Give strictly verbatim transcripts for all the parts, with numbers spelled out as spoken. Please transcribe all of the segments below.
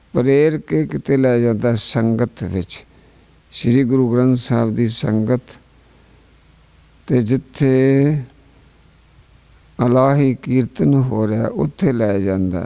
प्रेर के किते लै जाता संगत विच, श्री गुरु ग्रंथ साहब की संगत, ते जिथे अलाही कीर्तन हो रहा उत्थे लै जांदा।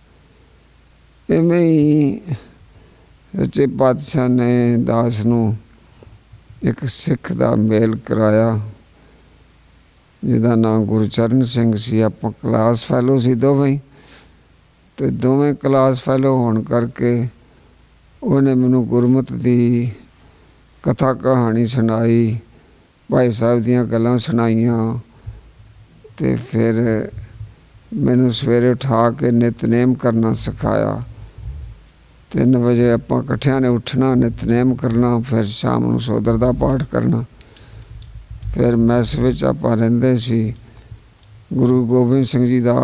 इवें ही सच्चे पातशाह ने दास नूं एक सिख दा मेल कराया जिहदा नाम गुरचरण सिंह सी। आपां क्लास फैलो सी दोवें, ते दोवें क्लास फैलो होने करके उन्हें मैनू गुरमत दी कथा कहानी सुनाई, भाई साहब दियां गल्लां सुनाइयां, ते फिर मैनू सवेरे उठा के नितनेम करना सिखाया। तीन बजे आपां इकट्ठियां ने उठना, नितनेम करना, फिर शाम नूं सोदर दा पाठ करना। फिर मैस विच आपां रहिंदे सी। गुरु गोबिंद सिंह जी दा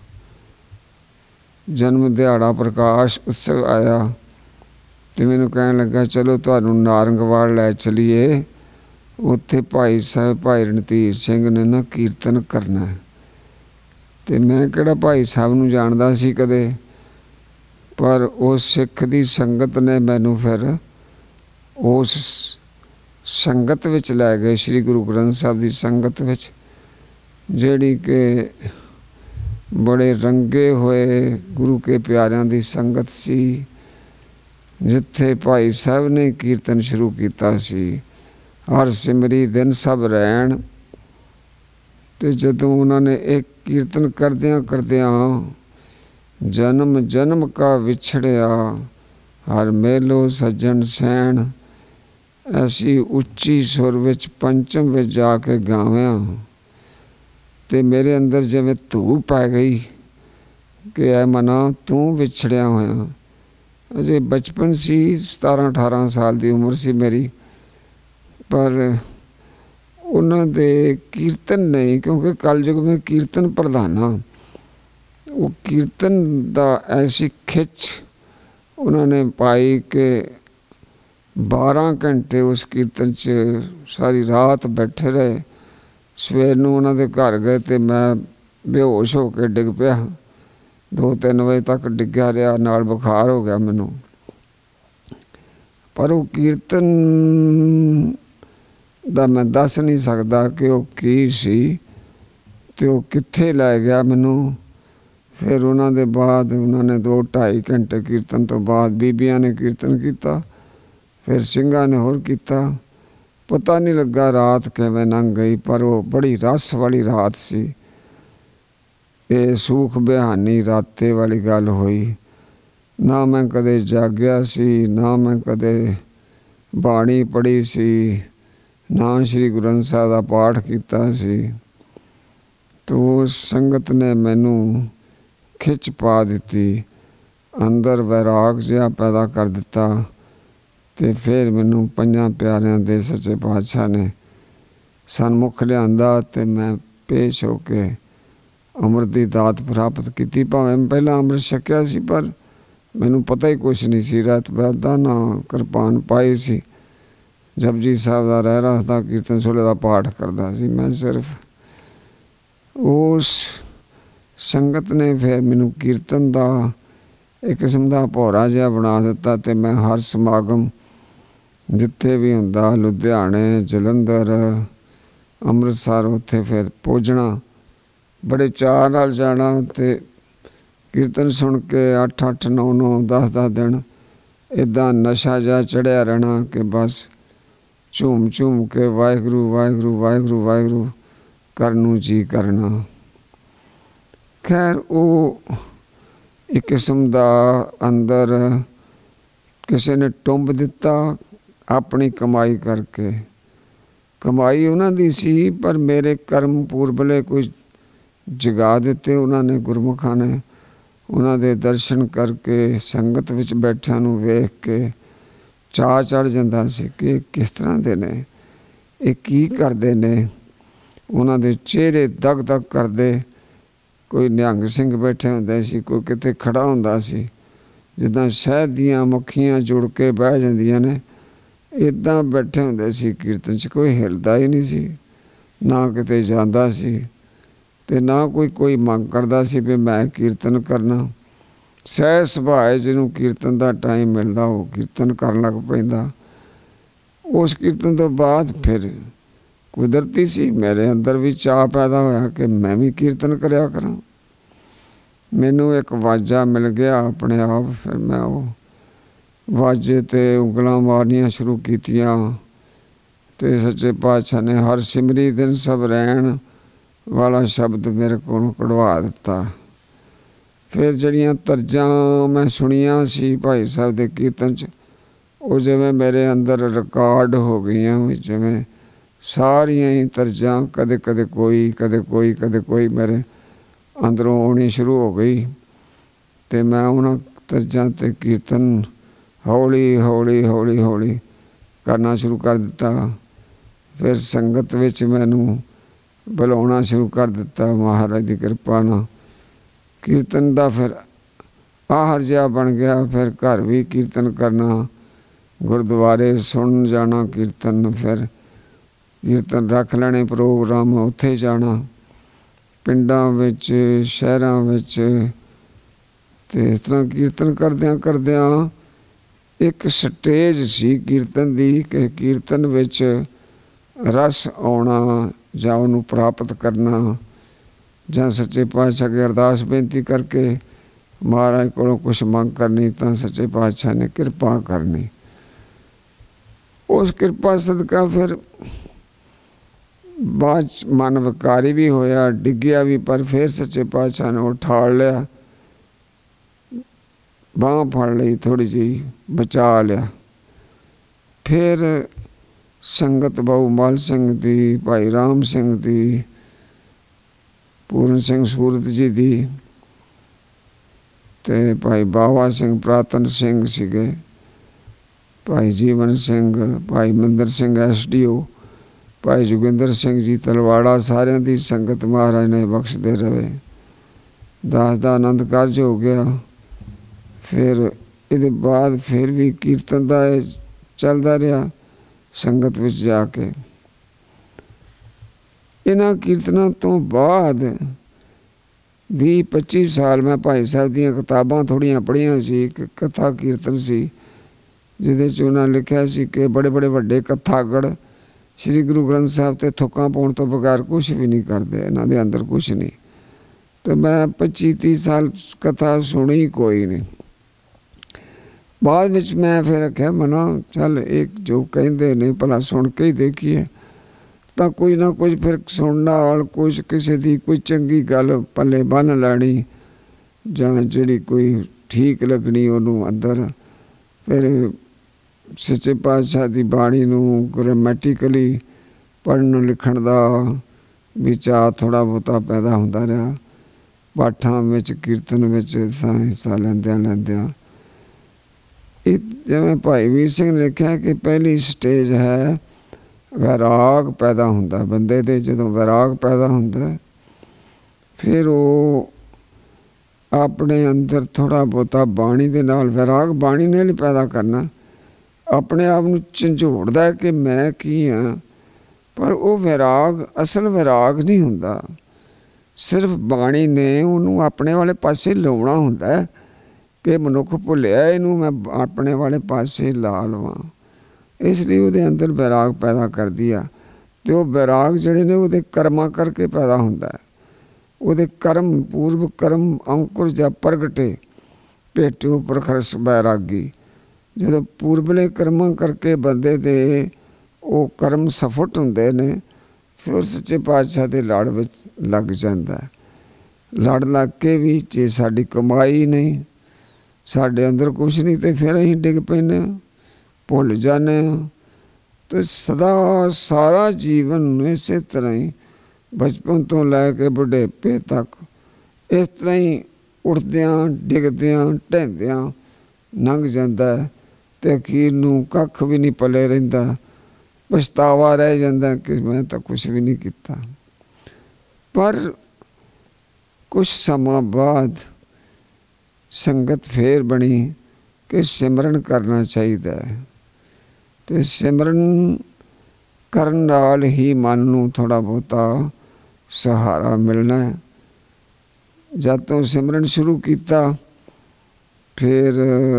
जन्म दिहाड़ा प्रकाश उत्सव आया, तो मैनू कहन लगा चलो तुहानूं नारंगवाल लै चलीए, उत्थे भाई साहब भाई रणधीर सिंह ने ना कीर्तन करना है। तो मैं किहड़ा भाई साहब नूं जाणदा सी कदे, पर उस सिख दी संगत ने मैनू फिर उस संगत विच लै गए, श्री गुरु ग्रंथ साहब की संगत विच, जिहड़ी कि बड़े रंगे हुए गुरु के प्यारियां दी संगत सी। जिथे भाई साहब ने कीर्तन शुरू किया सी, हर सिमरी दिन सब रैन, तो जदों उन्होंने एक कीर्तन करदियां करदियां जन्म जन्म का विछड़िया हर मेलो सज्जन सैन, ऐसी उच्ची सुर विच पंचम विच जाके गाव्या, ते मेरे अंदर जिवें धू पै गई कि ऐ मना तू विछड़िया होया। अजे बचपन सी, सतारह अठारह साल की उम्र सी मेरी, पर उन्हां दे कीर्तन नहीं, क्योंकि कलयुग में कीर्तन प्रधाना, वो कीर्तन दा ऐसी खिच उन्होंने पाई कि बारह घंटे उस कीर्तन च सारी रात बैठे रहे। सवेर नूं उन्हां दे घर गए तो मैं बेहोश हो के डिग पिया, दो तीन बजे तक डिग्या रहा, नाल बुखार हो गया मैनू। पर वो कीर्तन दा मैं दस नहीं सकता कि वो की सी, तो वो कित्थे लै गया मैनू। फिर उन्हां दे बाद उन्होंने दो ढाई घंटे कीर्तन तो बाद बीबियां ने कीर्तन किया, फिर सिंघां ने होर किया। पता नहीं लगा रात किवें लंघ गई, पर वो बड़ी रस वाली रात सी। ये सूख बिहानी राते वाली गल हुई। ना मैं कदे जाग्या सी, ना मैं कदे बाणी पढ़ी सी, ना श्री गुरु ग्रंथ साहब का पाठ किया सी। तो उस संगत ने मैनू खिच पा दी, अंदर वैराग जिहा पैदा कर दिता। तो फिर मैनू पंजां प्यारियां दे सच्चे पातशाह ने सन्मुख लिआंदा, ते मैं पेश हो के अमृत की दात प्राप्त की। भावें पहला अमृत छकिया सी, पर मैनू पता ही कुछ नहीं सी, रैत बैदा ना कृपान पाई सी। जपजी साहब का रहरास दा कीर्तन सोले का पाठ करता सी। मैं सिर्फ उस संगत ने फिर मैनू कीर्तन का एक किस्म का भौरा जिहा बना दिता। तो मैं हर समागम जिथे भी हुंदा, लुधियाने, जलंधर, अमृतसर, उत्थे फिर पुजना, बड़े चाअ नाल जाना। तो कीर्तन सुन के अठ अठ नौ नौ दस दस दिन इदा नशा जा चढ़िया रहना कि बस झूम झूम के वाहिगुरू वाहिगुरू वाहिगुरू वाहिगुरू करनू जी करना। खैर वो एक किस्म का अंदर किसी ने टुंब दिता अपनी कमाई करके। कमाई उन्हां दी सी, पर मेरे कर्म पूरबले कोई जगा दिते उन्होंने, गुरमुखा ने। उन्हां दे दर्शन करके संगत विच बैठियां नूं वेख के चाह चढ़ जाता सी कि किस तरह दे ने, ये की करते ने। उन्हां दे चेहरे दग दग करते। कोई निहंग सिंह बैठे होंदे सी, कोई किते खड़ा होंदा सी, जिद्दां शहद दियां मक्खियां जुड़ के बह जांदियां ने, इदां बैठे होंदे सी कीर्तन च। कोई हिलदा ही नहीं सी, ना किते जांदा सी, ते ना कोई कोई मंग करदा सी भी मैं कीर्तन करना। ਸਹਿ ਸੁਭਾਅ ਜਿਹਨੂੰ ਕੀਰਤਨ ਦਾ ਟਾਈਮ ਮਿਲਦਾ ਉਹ ਕੀਰਤਨ ਕਰਨ ਲੱਗ ਪੈਂਦਾ। ਉਸ ਕੀਰਤਨ ਤੋਂ ਬਾਅਦ ਫਿਰ ਕੁਦਰਤੀ ਸੀ ਮੇਰੇ ਅੰਦਰ ਵੀ ਚਾਅ ਪੈਦਾ ਹੋਇਆ ਕਿ ਮੈਂ ਵੀ ਕੀਰਤਨ ਕਰਿਆ ਕਰਾਂ। ਮੈਨੂੰ ਇੱਕ ਵਾਜਾ ਮਿਲ ਗਿਆ ਆਪਣੇ ਆਪ। ਫਿਰ ਮੈਂ ਉਹ ਵਾਜੇ 'ਤੇ ਉਂਗਲਾਂ ਮਾਰਨੀਆਂ ਸ਼ੁਰੂ ਕੀਤੀਆਂ ਅਤੇ ਸੱਚੇ ਪਾਤਸ਼ਾਹ ਨੇ ਹਰ ਸਿਮਰੀ ਦਿਨ ਸਭ ਰਹਿਣ ਵਾਲਾ ਸ਼ਬਦ ਮੇਰੇ ਕੋਲੋਂ ਕਢਵਾ ਦਿੱਤਾ। ਫਿਰ ਜਿਹੜੀਆਂ ਤਰਜ਼ਾਂ ਮੈਂ ਸੁਣੀਆਂ ਸੀ ਭਾਈ ਸਾਹਿਬ ਦੇ ਕੀਰਤਨ 'ਚ ਉਹ ਜਿਵੇਂ ਮੇਰੇ ਅੰਦਰ ਰਿਕਾਰਡ ਹੋ ਗਈਆਂ ਵੀ ਜਿਵੇਂ ਸਾਰੀਆਂ ਹੀ ਤਰਜ਼ਾਂ ਕਦੇ ਕਦੇ ਕੋਈ ਕਦੇ ਕੋਈ ਕਦੇ ਕੋਈ ਮੇਰੇ ਅੰਦਰੋਂ ਆਉਣੀ ਸ਼ੁਰੂ ਹੋ ਗਈ ਅਤੇ ਮੈਂ ਉਹਨਾਂ ਤਰਜ਼ਾਂ 'ਤੇ ਕੀਰਤਨ ਹੌਲੀ ਹੌਲੀ ਹੌਲੀ ਹੌਲੀ ਕਰਨਾ ਸ਼ੁਰੂ ਕਰ ਦਿੱਤਾ। ਫਿਰ ਸੰਗਤ ਵਿੱਚ ਮੈਨੂੰ ਬੁਲਾਉਣਾ ਸ਼ੁਰੂ ਕਰ ਦਿੱਤਾ ਮਹਾਰਾਜ ਦੀ ਕਿਰਪਾ ਨਾਲ। ਕੀਰਤਨ ਦਾ ਫਿਰ ਆਹਰ ਜਿਹਾ ਬਣ ਗਿਆ। ਫਿਰ ਘਰ ਵੀ ਕੀਰਤਨ ਕਰਨਾ, ਗੁਰਦੁਆਰੇ ਸੁਣਨ ਜਾਣਾ ਕੀਰਤਨ, ਫਿਰ ਕੀਰਤਨ ਰੱਖ ਲੈਣੇ ਪ੍ਰੋਗਰਾਮ, ਉੱਥੇ ਜਾਣਾ ਪਿੰਡਾਂ ਵਿੱਚ ਸ਼ਹਿਰਾਂ ਵਿੱਚ। ਅਤੇ ਇਸ ਤਰ੍ਹਾਂ ਕੀਰਤਨ ਕਰਦਿਆਂ ਕਰਦਿਆਂ ਇੱਕ ਸਟੇਜ ਸੀ ਕੀਰਤਨ ਦੀ ਕਿ ਕੀਰਤਨ ਵਿੱਚ ਰਸ ਆਉਣਾ ਜਾਂ ਉਹਨੂੰ ਪ੍ਰਾਪਤ ਕਰਨਾ ਜਾਂ ਸੱਚੇ ਪਾਤਸ਼ਾਹ ਅੱਗੇ ਅਰਦਾਸ ਬੇਨਤੀ ਕਰਕੇ ਮਹਾਰਾਜ ਕੋਲੋਂ ਕੁਛ ਮੰਗ ਕਰਨੀ ਤਾਂ ਸੱਚੇ ਪਾਤਸ਼ਾਹ ਨੇ ਕਿਰਪਾ ਕਰਨੀ। ਉਸ ਕਿਰਪਾ ਸਦਕਾ ਫਿਰ ਬਾਅਦ 'ਚ ਮਨ ਵਿਕਾਰੀ ਵੀ ਹੋਇਆ, ਡਿੱਗਿਆ ਵੀ, ਪਰ ਫਿਰ ਸੱਚੇ ਪਾਤਸ਼ਾਹ ਨੇ ਉਠਾਲ ਲਿਆ, ਬਾਂਹ ਫੜ ਲਈ, ਥੋੜ੍ਹੀ ਜਿਹੀ ਬਚਾ ਲਿਆ। ਫਿਰ ਸੰਗਤ ਬਾਊ ਮਲ ਸਿੰਘ ਦੀ, ਭਾਈ ਰਾਮ ਸਿੰਘ ਦੀ, ਪੂਰਨ ਸਿੰਘ ਸੂਰਤ ਜੀ ਦੀ ਅਤੇ ਭਾਈ ਬਾਵਾ ਸਿੰਘ ਪ੍ਰਾਤਨ ਸਿੰਘ ਸੀਗੇ, ਭਾਈ Jeevan Singh, Bhai Mahinder Singh S D O, Bhai Joginder Singh ji Talwara, ਸਾਰਿਆਂ ਦੀ ਸੰਗਤ ਮਹਾਰਾਜ ਨੇ ਬਖਸ਼ਦੇ ਰਹੇ। ਦਾਸ ਦਾ ਆਨੰਦ ਕਾਰਜ ਹੋ ਗਿਆ। ਫਿਰ ਇਹਦੇ ਬਾਅਦ ਫਿਰ ਵੀ ਕੀਰਤਨ ਦਾ ਇਹ ਚੱਲਦਾ ਰਿਹਾ ਸੰਗਤ ਵਿੱਚ ਜਾ ਕੇ। ਇਹਨਾਂ ਕੀਰਤਨਾਂ ਤੋਂ ਬਾਅਦ ਵੀਹ ਪੱਚੀ ਸਾਲ ਮੈਂ ਭਾਈ ਸਾਹਿਬ ਦੀਆਂ ਕਿਤਾਬਾਂ ਥੋੜ੍ਹੀਆਂ ਪੜ੍ਹੀਆਂ ਸੀ। ਇੱਕ ਕਥਾ ਕੀਰਤਨ ਸੀ ਜਿਹਦੇ 'ਚ ਉਹਨਾਂ ਲਿਖਿਆ ਸੀ ਕਿ ਬੜੇ ਬੜੇ ਵੱਡੇ ਕਥਾਗੜ ਸ਼੍ਰੀ ਗੁਰੂ ਗ੍ਰੰਥ ਸਾਹਿਬ 'ਤੇ ਥੁੱਕਾਂ ਪਾਉਣ ਤੋਂ ਬਗੈਰ ਕੁਛ ਵੀ ਨਹੀਂ ਕਰਦੇ, ਇਹਨਾਂ ਦੇ ਅੰਦਰ ਕੁਛ ਨਹੀਂ। ਅਤੇ ਮੈਂ ਪੱਚੀ ਤੀਹ ਸਾਲ ਕਥਾ ਸੁਣੀ ਕੋਈ ਨਹੀਂ। ਬਾਅਦ ਵਿੱਚ ਮੈਂ ਫਿਰ ਆਖਿਆ ਮਨਾ ਚੱਲ ਇੱਕ ਜੋ ਕਹਿੰਦੇ ਨੇ ਭਲਾ ਸੁਣ ਕੇ ਹੀ ਦੇਖੀਏ। ਤਾਂ ਕੁਝ ਨਾ ਕੁਝ ਫਿਰ ਸੁਣਨ ਨਾਲ ਕੁਛ ਕਿਸੇ ਦੀ ਕੋਈ ਚੰਗੀ ਗੱਲ ਪੱਲੇ ਬੰਨ੍ਹ ਲੈਣੀ ਜਾਂ ਜਿਹੜੀ ਕੋਈ ਠੀਕ ਲੱਗਣੀ ਉਹਨੂੰ ਅੰਦਰ। ਫਿਰ ਸੱਚੇ ਪਾਤਸ਼ਾਹ ਦੀ ਬਾਣੀ ਨੂੰ ਗ੍ਰਾਮੈਟੀਕਲੀ ਪੜ੍ਹਨ ਲਿਖਣ ਦਾ ਵੀ ਚਾਅ ਥੋੜ੍ਹਾ ਬਹੁਤਾ ਪੈਦਾ ਹੁੰਦਾ ਰਿਹਾ। ਪਾਠਾਂ ਵਿੱਚ ਕੀਰਤਨ ਵਿੱਚ ਹਿੱਸਾ ਲੈਂਦਿਆਂ ਲੈਂਦਿਆਂ ਇਹ ਜਿਵੇਂ ਭਾਈ ਵੀਰ ਸਿੰਘ ਨੇ ਲਿਖਿਆ ਕਿ ਪਹਿਲੀ ਸਟੇਜ ਹੈ ਵੈਰਾਗ ਪੈਦਾ ਹੁੰਦਾ ਬੰਦੇ ਦੇ। ਜਦੋਂ ਵੈਰਾਗ ਪੈਦਾ ਹੁੰਦਾ ਫਿਰ ਉਹ ਆਪਣੇ ਅੰਦਰ ਥੋੜ੍ਹਾ ਬਹੁਤਾ ਬਾਣੀ ਦੇ ਨਾਲ, ਵੈਰਾਗ ਬਾਣੀ ਨੇ ਨਹੀਂ ਪੈਦਾ ਕਰਨਾ, ਆਪਣੇ ਆਪ ਨੂੰ ਝੰਜੋੜਦਾ ਕਿ ਮੈਂ ਕੀ ਹਾਂ। ਪਰ ਉਹ ਵੈਰਾਗ ਅਸਲ ਵੈਰਾਗ ਨਹੀਂ ਹੁੰਦਾ, ਸਿਰਫ ਬਾਣੀ ਨੇ ਉਹਨੂੰ ਆਪਣੇ ਵਾਲੇ ਪਾਸੇ ਲਾਉਣਾ ਹੁੰਦਾ ਕਿ ਮਨੁੱਖ ਭੁੱਲਿਆ ਇਹਨੂੰ ਮੈਂ ਆਪਣੇ ਵਾਲੇ ਪਾਸੇ ਲਾ ਲਵਾਂ। ਇਸ ਲਈ ਉਹਦੇ ਅੰਦਰ ਵੈਰਾਗ ਪੈਦਾ ਕਰਦੀ ਆ। ਅਤੇ ਉਹ ਵੈਰਾਗ ਜਿਹੜੇ ਨੇ ਉਹਦੇ ਕਰਮਾਂ ਕਰਕੇ ਪੈਦਾ ਹੁੰਦਾ। ਉਹਦੇ ਕਰਮ ਪੂਰਵ ਕਰਮ ਅੰਕੁਰ ਜਾਂ ਪ੍ਰਗਟੇ ਭੇਟੋ ਪ੍ਰਖਰਸ ਬੈਰਾਗੀ। ਜਦੋਂ ਪੂਰਬਲੇ ਕਰਮਾਂ ਕਰਕੇ ਬੰਦੇ ਦੇ ਉਹ ਕਰਮ ਸਫੁੱਟ ਹੁੰਦੇ ਨੇ ਫਿਰ ਸੱਚੇ ਪਾਤਸ਼ਾਹ ਦੇ ਲੜ ਵਿੱਚ ਲੱਗ ਜਾਂਦਾ। ਲੜ ਲੱਗ ਕੇ ਵੀ ਜੇ ਸਾਡੀ ਕਮਾਈ ਨਹੀਂ, ਸਾਡੇ ਅੰਦਰ ਕੁਛ ਨਹੀਂ, ਅਤੇ ਫਿਰ ਅਸੀਂ ਡਿੱਗ ਪੈਂਦੇ ਹਾਂ, ਭੁੱਲ ਜਾਂਦੇ ਹਾਂ। ਅਤੇ ਸਦਾ ਸਾਰਾ ਜੀਵਨ ਇਸੇ ਤਰ੍ਹਾਂ ਹੀ ਬਚਪਨ ਤੋਂ ਲੈ ਕੇ ਬੁਢੇਪੇ ਤੱਕ ਇਸ ਤਰ੍ਹਾਂ ਹੀ ਉੱਠਦਿਆਂ ਡਿੱਗਦਿਆਂ ਢਹਿੰਦਿਆਂ ਲੰਘ ਜਾਂਦਾ ਅਤੇ ਅਖੀਰ ਨੂੰ ਕੱਖ ਵੀ ਨਹੀਂ ਪੱਲੇ ਰਹਿੰਦਾ। ਪਛਤਾਵਾ ਰਹਿ ਜਾਂਦਾ ਕਿ ਮੈਂ ਤਾਂ ਕੁਛ ਵੀ ਨਹੀਂ ਕੀਤਾ। ਪਰ ਕੁਛ ਸਮਾਂ ਬਾਅਦ ਸੰਗਤ ਫੇਰ ਬਣੀ ਕਿ ਸਿਮਰਨ ਕਰਨਾ ਚਾਹੀਦਾ ਹੈ ਅਤੇ ਸਿਮਰਨ ਕਰਨ ਨਾਲ ਹੀ ਮਨ ਨੂੰ ਥੋੜ੍ਹਾ ਬਹੁਤਾ ਸਹਾਰਾ ਮਿਲਣਾ। ਜਦ ਤੋਂ ਸਿਮਰਨ ਸ਼ੁਰੂ ਕੀਤਾ फिर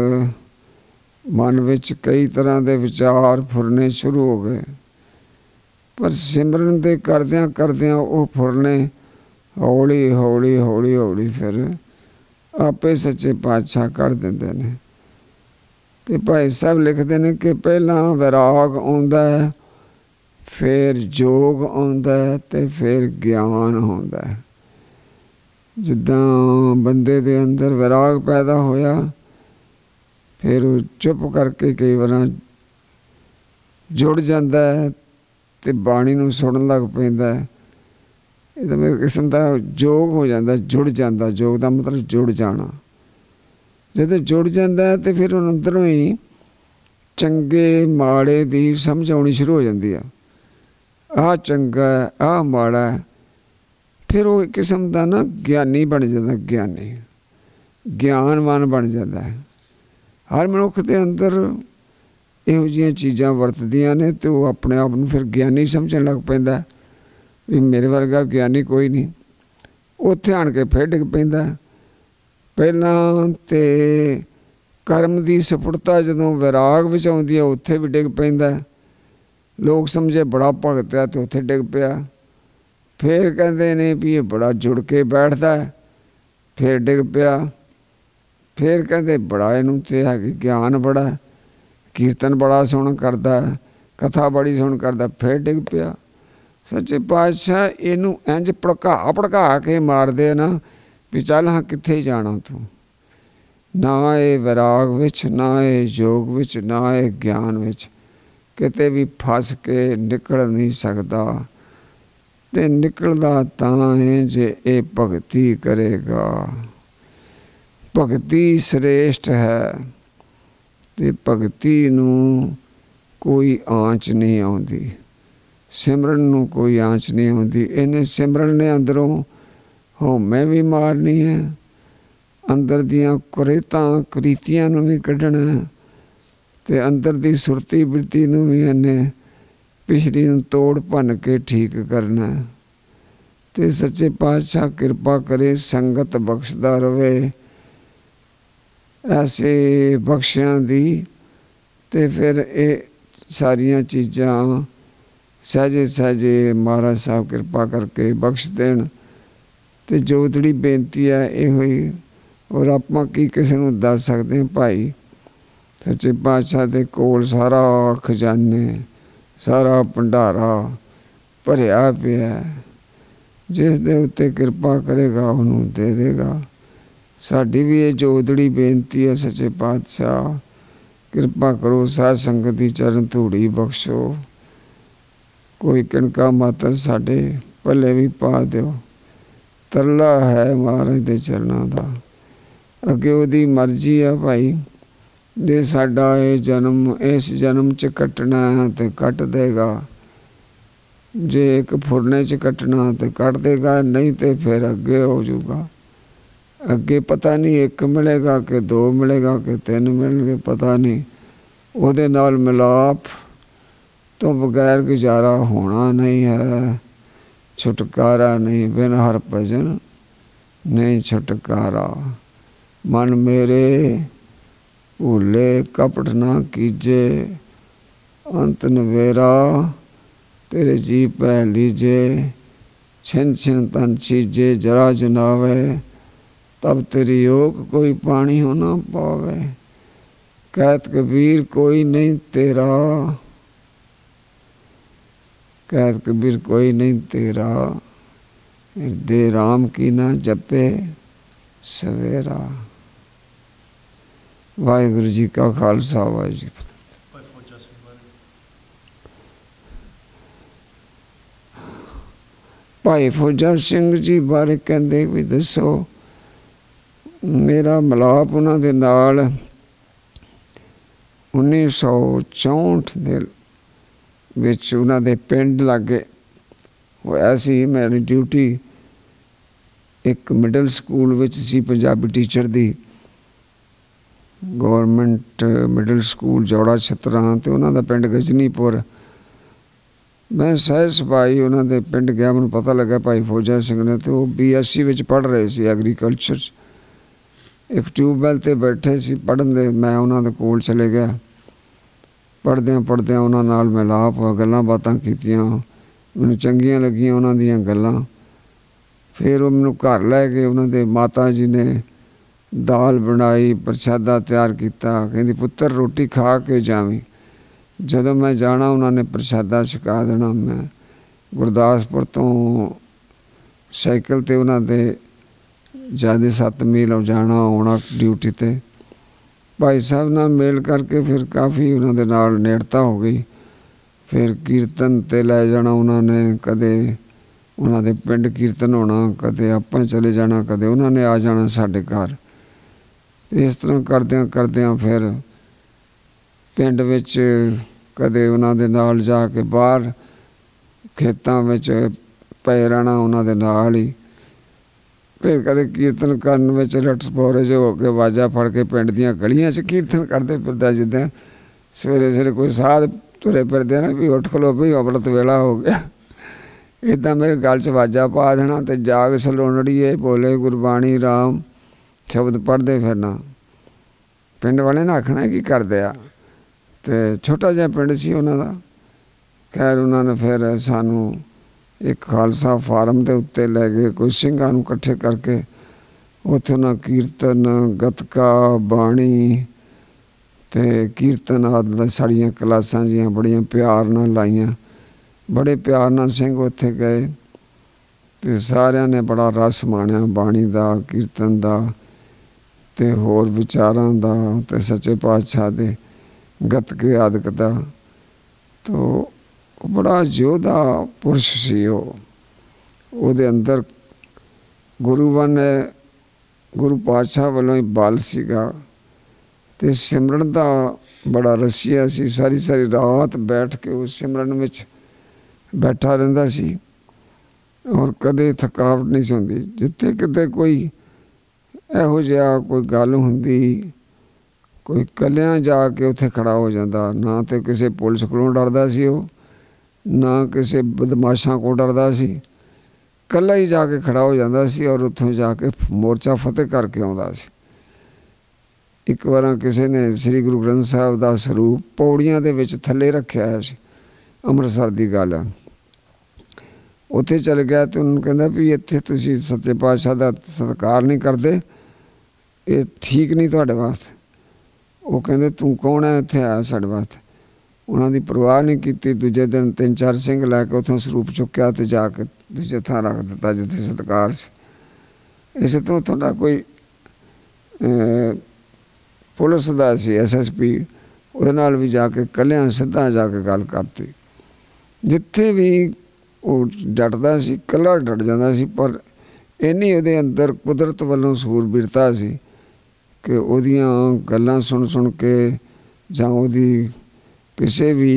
मन विच कई तरह के विचार फुरने शुरू हो गए, पर सिमरन दे करदियां करदियां वो फुरने हौली हौली हौली हौली फिर आपे सच्चे पातशाह कर देंदे ने। ते भाई साहब लिखते हैं कि पहला वैराग आउंदा है, फिर जोग आउंदा है, ते फिर ज्ञान आउंदा है। जिद्दां बंदे दे अंदर वैराग पैदा होया, फिर वो चुप करके कई बार जुड़ जाता है ते बाणी नूं सुणन लग पैंदा है। इहदा मतलब किस्म का जोग हो जाता, जुड़ जाता। जोग का मतलब जुड़ जाना। जब जुड़ जाता है तो फिर अंदरों ही चंगे माड़े की समझ आनी शुरू हो जाती है। आ चंगा है, आ माड़ा है। फिर वो एक किस्म का ना ज्ञानी बन जाता, ज्ञानी ज्ञानवान बन जाता है। हर मनुख के अंदर इहो जिहियां चीज़ां वरतदियां ने तो वो अपने आप को फिर ज्ञानी समझण लग पैंदा भी मेरे वर्गा ज्ञानी कोई नहीं। उत्थे आण के फिर डिग पैंदा। पहलां ते कर्म की सफुरता जदों वैराग विच आउंदी है उत्थे भी डिग पैंदा। लोग समझे बड़ा भगत है तो उत्थे डिग पिया। फिर कहते ने भी ये बड़ा जुड़ के बैठदा है, फिर डिग पिया। फिर कहते बड़ा इनू ते है ज्ञान बड़ा है, कीर्तन बड़ा सुन करदा है, कथा बड़ी सुन करदा, फिर डिग पिया। सच्चे पातशाह इनू इंज भड़का भड़का के मारदे ना भी चल हाँ कित्थे जाना तू। ना ये वैराग विच, ना ये योग विच, ना ये ज्ञान विच किते भी फस के निकल नहीं सकता। ते निकलदा तां है जे ये भगती करेगा। भगती श्रेष्ठ है ते भगती नूं कोई आँच नहीं आउंदी, सिमरन नूं कोई आँच नहीं आउंदी। इन्हें सिमरन ने अंदरों हौमे भी मारनी है, अंदर दियां कुरेतां कुरीतियां नूं भी कढ़ना है, ते अंदर दी सुरती बिरती नूं भी इन्हें पिछली नूं तोड़ भन के ठीक करना है। ते सच्चे पातशाह कृपा करे, संगत बख्शदा रवे ऐसे बख्शियां दी। ते फिर ये सारियां चीज़ां सहजे सहजे महाराज साहब कृपा करके बख्श देन। ते जोतड़ी बेनती है इहो ही। और आपां की किसी नूं दस सकते हैं भाई, सच्चे पातशाह दे कोल सारा खजाने सारा भंडारा भरिया पिया। जिस दे उत्ते कृपा करेगा उन्होंने दे देगा। साडी भी ये जोतड़ी बेनती है, सच्चे पातशाह कृपा करो, साध संगत की चरण धूड़ी बख्शो, कोई किणका मात्र साडे भले भी पा दिओ। तरला है महाराज दे चरणों का, अगे उहदी मर्जी है भाई। जे साडा ये जन्म इस जन्म च कटना है तो कट देगा, जे एक फुरने च कटना तो कट देगा, नहीं तो फिर अगे हो जाऊगा। अगे पता नहीं एक मिलेगा कि दो मिलेगा कि तीन मिलणगे, पता नहीं। उहदे नाल मिलाप तो बगैर गुजारा होना नहीं है। छुटकारा नहीं, बिन हर भजन नहीं छुटकारा। मन मेरे भूले कपट ना कीजे, अंत नवेरा तेरे जी पै लीजे। छिन छिन तन चीजे जरा जुनावे, तब तेरी योग कोई पानी हो ना पावे। कहत कबीर कोई नहीं तेरा, कहत कबीर कोई नहीं तेरा, हृदय राम की ना जपे सवेरा। वाहिगुरु जी का खालसा, वाहिगुरू जी की फतेह। भाई फौजा सिंह जी बारे कहते भी दसो। मेरा मिलाप उन्होंने नाल उन्नीस सौ चौंठ दे विच उन्होंने पिंड लागे होया सी। मेरी ड्यूटी एक मिडल स्कूल विच सी, पंजाबी टीचर दी, government middle school Jaura Chhatra, तो उन्होंने पिंड गजनीपुर। मैं सह सिपाही उन्होंने पिंड गया, मैनूं पता लगा भाई फौजा सिंह ने, तो बी एस सी विच पढ़ रहे सी एग्रीकल्चर। एक ट्यूबवैल ते बैठे सी पढ़न दे, मैं उन्हां दे कोल चले गया। पढ़द्यां पढ़द्यां उन्हां नाल मिलाप होया, गल्लां बातां कीतियां, मैनूं चंगियां लगियां उन्हां दियां गल्लां। फिर वो मैनूं घर लै गए, उन्हां दे माता जी ने दाल बनाई, प्रशादा तैयार किया, कहंदी पुत्तर रोटी खा के जावीं। जदों मैं जाना उन्होंने प्रशादा छका देना। मैं गुरदासपुर तो साइकिल ते उन्हां दे ज़्यादा सत्त मील जाना आना ड्यूटी ते। भाई साहब नाल मेल करके फिर काफ़ी उन्हां दे नाल नेड़ता हो गई। फिर कीर्तन ते लै जाना उन्होंने, कदे उन्हां दे पिंड कीर्तन होना, कदे आपां चले जाना, कदे उन्होंने आ जाना साडे घर। इस तरह करद्यां करद्यां फिर पिंड विच कदे उन्हां दे नाल जाके बाहर खेतां विच पए रहना उन्हां दे नाल ही। फिर कदे कीर्तन करन विच लटसपोरे जो हो के आवाज़ां फड़ के पिंड दियां गलियां च कीर्तन करदे फिरदा, जिद्दां सवेरे सवेरे कोई साध तुरे फिरदे ना भी उठ खलो भी अमृत वेला हो गया। इदां मेरे गल च आवाज़ां पा देना ते जाग सलोनड़िए बोले गुरबाणी राम शब्द पढ़दे फिरना। पिंड वाले ने आखना की करदे आ, ते छोटा जिहा पिंड सी उन्हां दा। खैर उन्होंने फिर सानू एक खालसा फार्म के उत्ते लै गए, कोई सिंघां नूं इकट्ठे करके उत्थे उन्हां कीर्तन गतका बाणी ते कीर्तन आदि साड़ियां क्लासां जियां बड़ियां प्यार नाल लाइयां। बड़े प्यार नाल सिंह उत्थे गए ते सारियां ने बड़ा रस माणिया बाणी दा, कीर्तन दा ते होर विचारां दा ते सच्चे पातशाह दे गतके आदि दा। तो बड़ा योद्धा पुरुष सी ਉਹਦੇ अंदर गुरुवां ने गुरु पातशाह वालों ही बल सीगा ते सिमरन दा बड़ा रसिया सी। सारी सारी रात बैठ के उस सिमरन विच बैठा रहिंदा सी और कदे थकावट नहीं सी हुंदी। जिथे किते कोई इहो जिहा कोई गल हुंदी, कोई कलियां जाके उत्थे खड़ा हो जाता। ना तो किसी पुलिस कोलों डरदा सी वो, ना किसी बदमाशां को डरदा सी, कल्ला ही जाके खड़ा हो जाता सी और उत्थों जाके मोर्चा फतेह करके आउंदा सी। एक बार किसी ने श्री गुरु ग्रंथ साहिब का स्वरूप पौड़ियां दे विच थल्ले रखिया सी, अमृतसर की गल है। उत्थे चल गया तो उन्होंने कहंदा भी इत्थे तुसीं सच्चे पातशाह का सत्कार नहीं करते, ये ठीक नहीं तुहाडे वास्ते। वो कहंदे तू कौन है इत्थे आया साडे वास्ते। उन्होंने परवाह नहीं की। दूजे दिन तीन चार सिंह लैके उतों सरूप चुक्या तो जाके दूजे थां रख दिता जिथे सत्कार से। इस तो उतों का कोई पुलिस का सी एस एस पी, वो भी जाके कलियां सीधा जाके गल करती। जिथे भी वो डटदा सी कला डट जाता सी, पर इन्नी उहदे अंदर कुदरत वालों सूरबीरता सी कि उहदियां गल्लां सुन सुन के जां उहदी किसी भी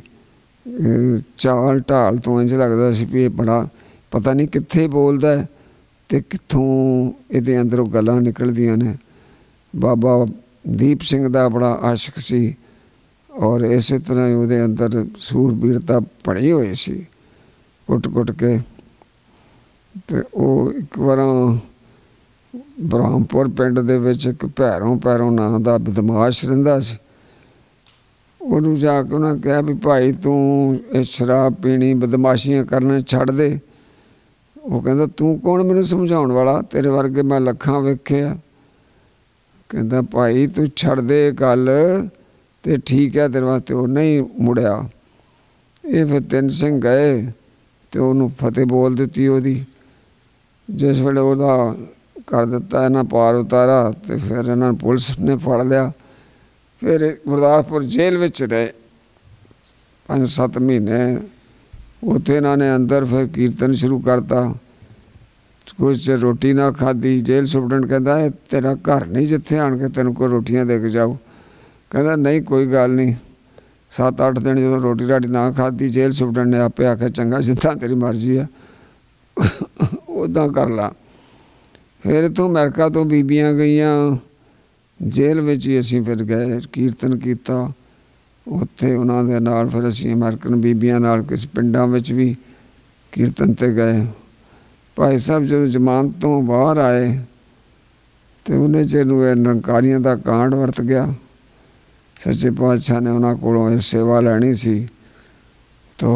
चाल ढाल तो इंज लगता सी भी ये बड़ा पता नहीं कित्थे बोलदा है ते कित्थों इहदे अंदरों गल्लां निकलदियां ने। बाबा दीप सिंह दा बड़ा आशिक सी और इस तरह ही उहदे अंदर सूरबीरता बड़ी हुई सी कुट कुट के। ते ओ एक बार ब्रह्मपुर पिंड दे विच एक भैरों भैरों नां दा बदमाश रहिंदा सी। उन्होंने जाके उन्हें कहा भी भाई तू शराब पीनी बदमाशियां करना छड़ दे। वो कहता तू कौन मैनू समझाउण वाला, तेरे वर्गे मैं लखां वेखे आ। कहता भाई तू छड़ दे गल तो ठीक है तेरे वास्ते। वो नहीं मुड़िया। ये फिर तीन सिंह गए तो उन्होंने फतेह बोल दी ओदी। जिस वेले ओदा कर दिता इन्हां पार उतारा तो फिर इन्हां पुलिस ने फड़ लिया। फिर गुरदासपुर जेल विच रहे पाँच सत्त महीने। उत्थे इन्होंने अंदर फिर कीर्तन शुरू करता। कुछ चर रोटी ना खाधी। जेल सुपरडेंट कहता है तेरा घर नहीं जिथे आन के तेन को रोटियां दे के जाओ। कहता नहीं कोई गल नहीं। सत्त अठ दिन जो रोटी राटी ना खाधी जेल सुपरडेंट ने आपे आख्या चंगा जिद्दां तेरी मर्जी है उदां कर ला। फिर इत्थों अमेरिका तो बीबियां गईयां जेल में ही असीं फिर गए कीर्तन किया। उत्थे उन्हां दे नाल फिर असीं अमेरिकन बीबियां नाल किस पिंडां विच भी कीर्तन ते गए। भाई साहब जो जमानत तो बाहर आए तो उन्हें चेर निरंकारियों का कांड वरत गया। सच्चे पातशाह ने उन्होंने को सेवा लैनी सी तो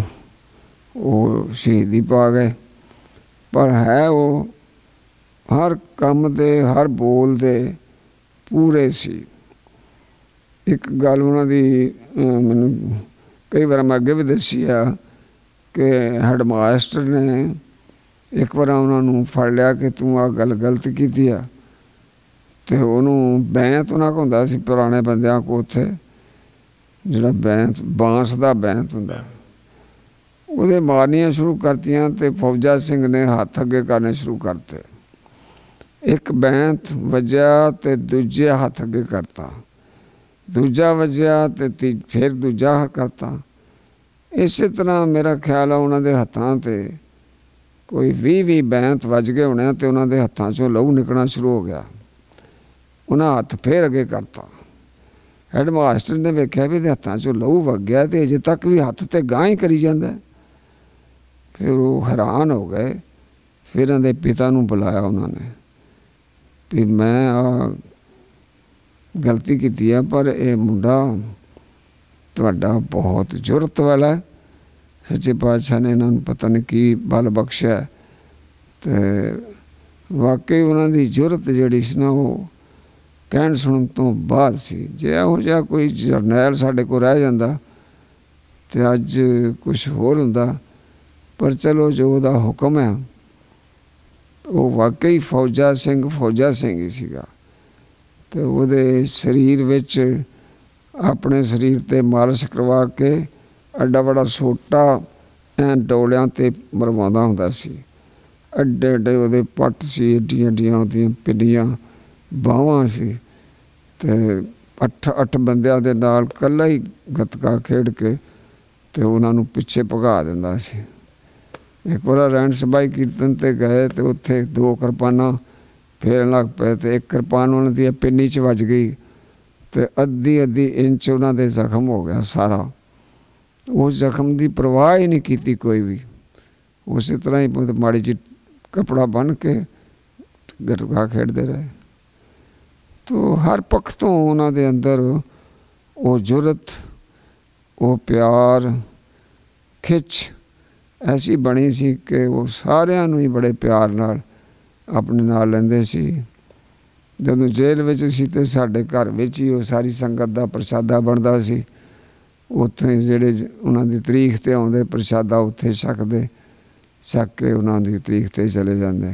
वो शहीदी पा गए। पर है वो हर काम दे हर बोल दे पूरे सी। एक गल उन्होंने मैनू कई बार मैं अगे भी दसी आ कि हेडमास्टर ने एक बार उन्होंने फड़ लिया कि तू आ गल गलत की आ तो उन्होंने बैंत उन्होंने होंदा सी पुराने बंदियां को उत्थे जिहड़ा बैंत बांस का बैंत हुंदा ਉਹਦੇ ਮਾਰਨੀਆਂ शुरू करतियां तो फौजा सिंह ने हथ अगे करने शुरू करते। एक बैंत वजया तो दूजे हथ अगे करता, दूजा वजया तो ती फिर दूजा करता। इस तरह मेरा ख्याल है उन्होंने हत्थां ते कोई भी भी बैंत वज गए होने तो उन्होंने हत्थां चों लहू निकलना शुरू हो गया। उन्हें हथ फिर अगे करता। हैडमास्टर ने वेख्या भी हत्थां चों लहू वग गया तो अजे तक भी हथ तो गांह ही करी जांदा। फिर वो हैरान हो गए। फिर उन्हें पिता नूं बुलाया उन्होंने भी मैं आ गलती की है पर यह मुंडा तुहाडा बहुत जुरत वाला है। सच्चे पातशाह ने इन्होंने पता नहीं की बल बख्शा तो वाकई उन्होंने जुरत जिहड़ी सी ना वो कहण सुनन तो बाद सी। जे इहो जिहा कोई जरनैल साडे कोल रह जांदा ते अज कुछ होर हुंदा। पर चलो जो उहदा हुक्म है वो वाकई फौजा सिंह फौजा सिंह ही सीगा। तो उहदे शरीर विच अपने शरीर ते मालिश करवा के एडा बड़ा सोटा ऐ डोलियां ते मरवाउंदा हुंदा सी। एडे एडे उहदे पट सी, एड्डियां एड्डियां उहदियां पिंडियां बाहवां सी ते अठ अठ बंदियां दे नाल कल्ला ही गतका खेड के ते उन्हां नूं पिछे भगा दिंदा सी। एक बार रैण सभाई कीर्तन ते गए तो उत्थे दो किरपाना फेरन लग पे तो एक किरपान उन्होंने दी पिन्नी च वज गई तो अद्धी अद्धी इंच उन्होंने जख्म हो गया सारा। उस जख्म की परवाह ही नहीं की कोई भी। उस तरह ही माड़ी जी कपड़ा बन के गटका खेडते रहे। तो हर पक्ष तो उन्होंने अंदर वो जुरत वो प्यार खिच ऐसी बनी सी कि वो सारिਆਂ ਨੂੰ ही बड़े प्यार नाल अपने नाल लैंदे सी। जदों जेल विच सी ते साडे घर विच ही वो सारी संगत दा प्रसादा बनदा सी। उत्थे जिहड़े उन्हां दी तरीख ते आउंदे प्रसादा उत्थे छकदे, छक के उन्हां दी तरीख ते चले जांदे।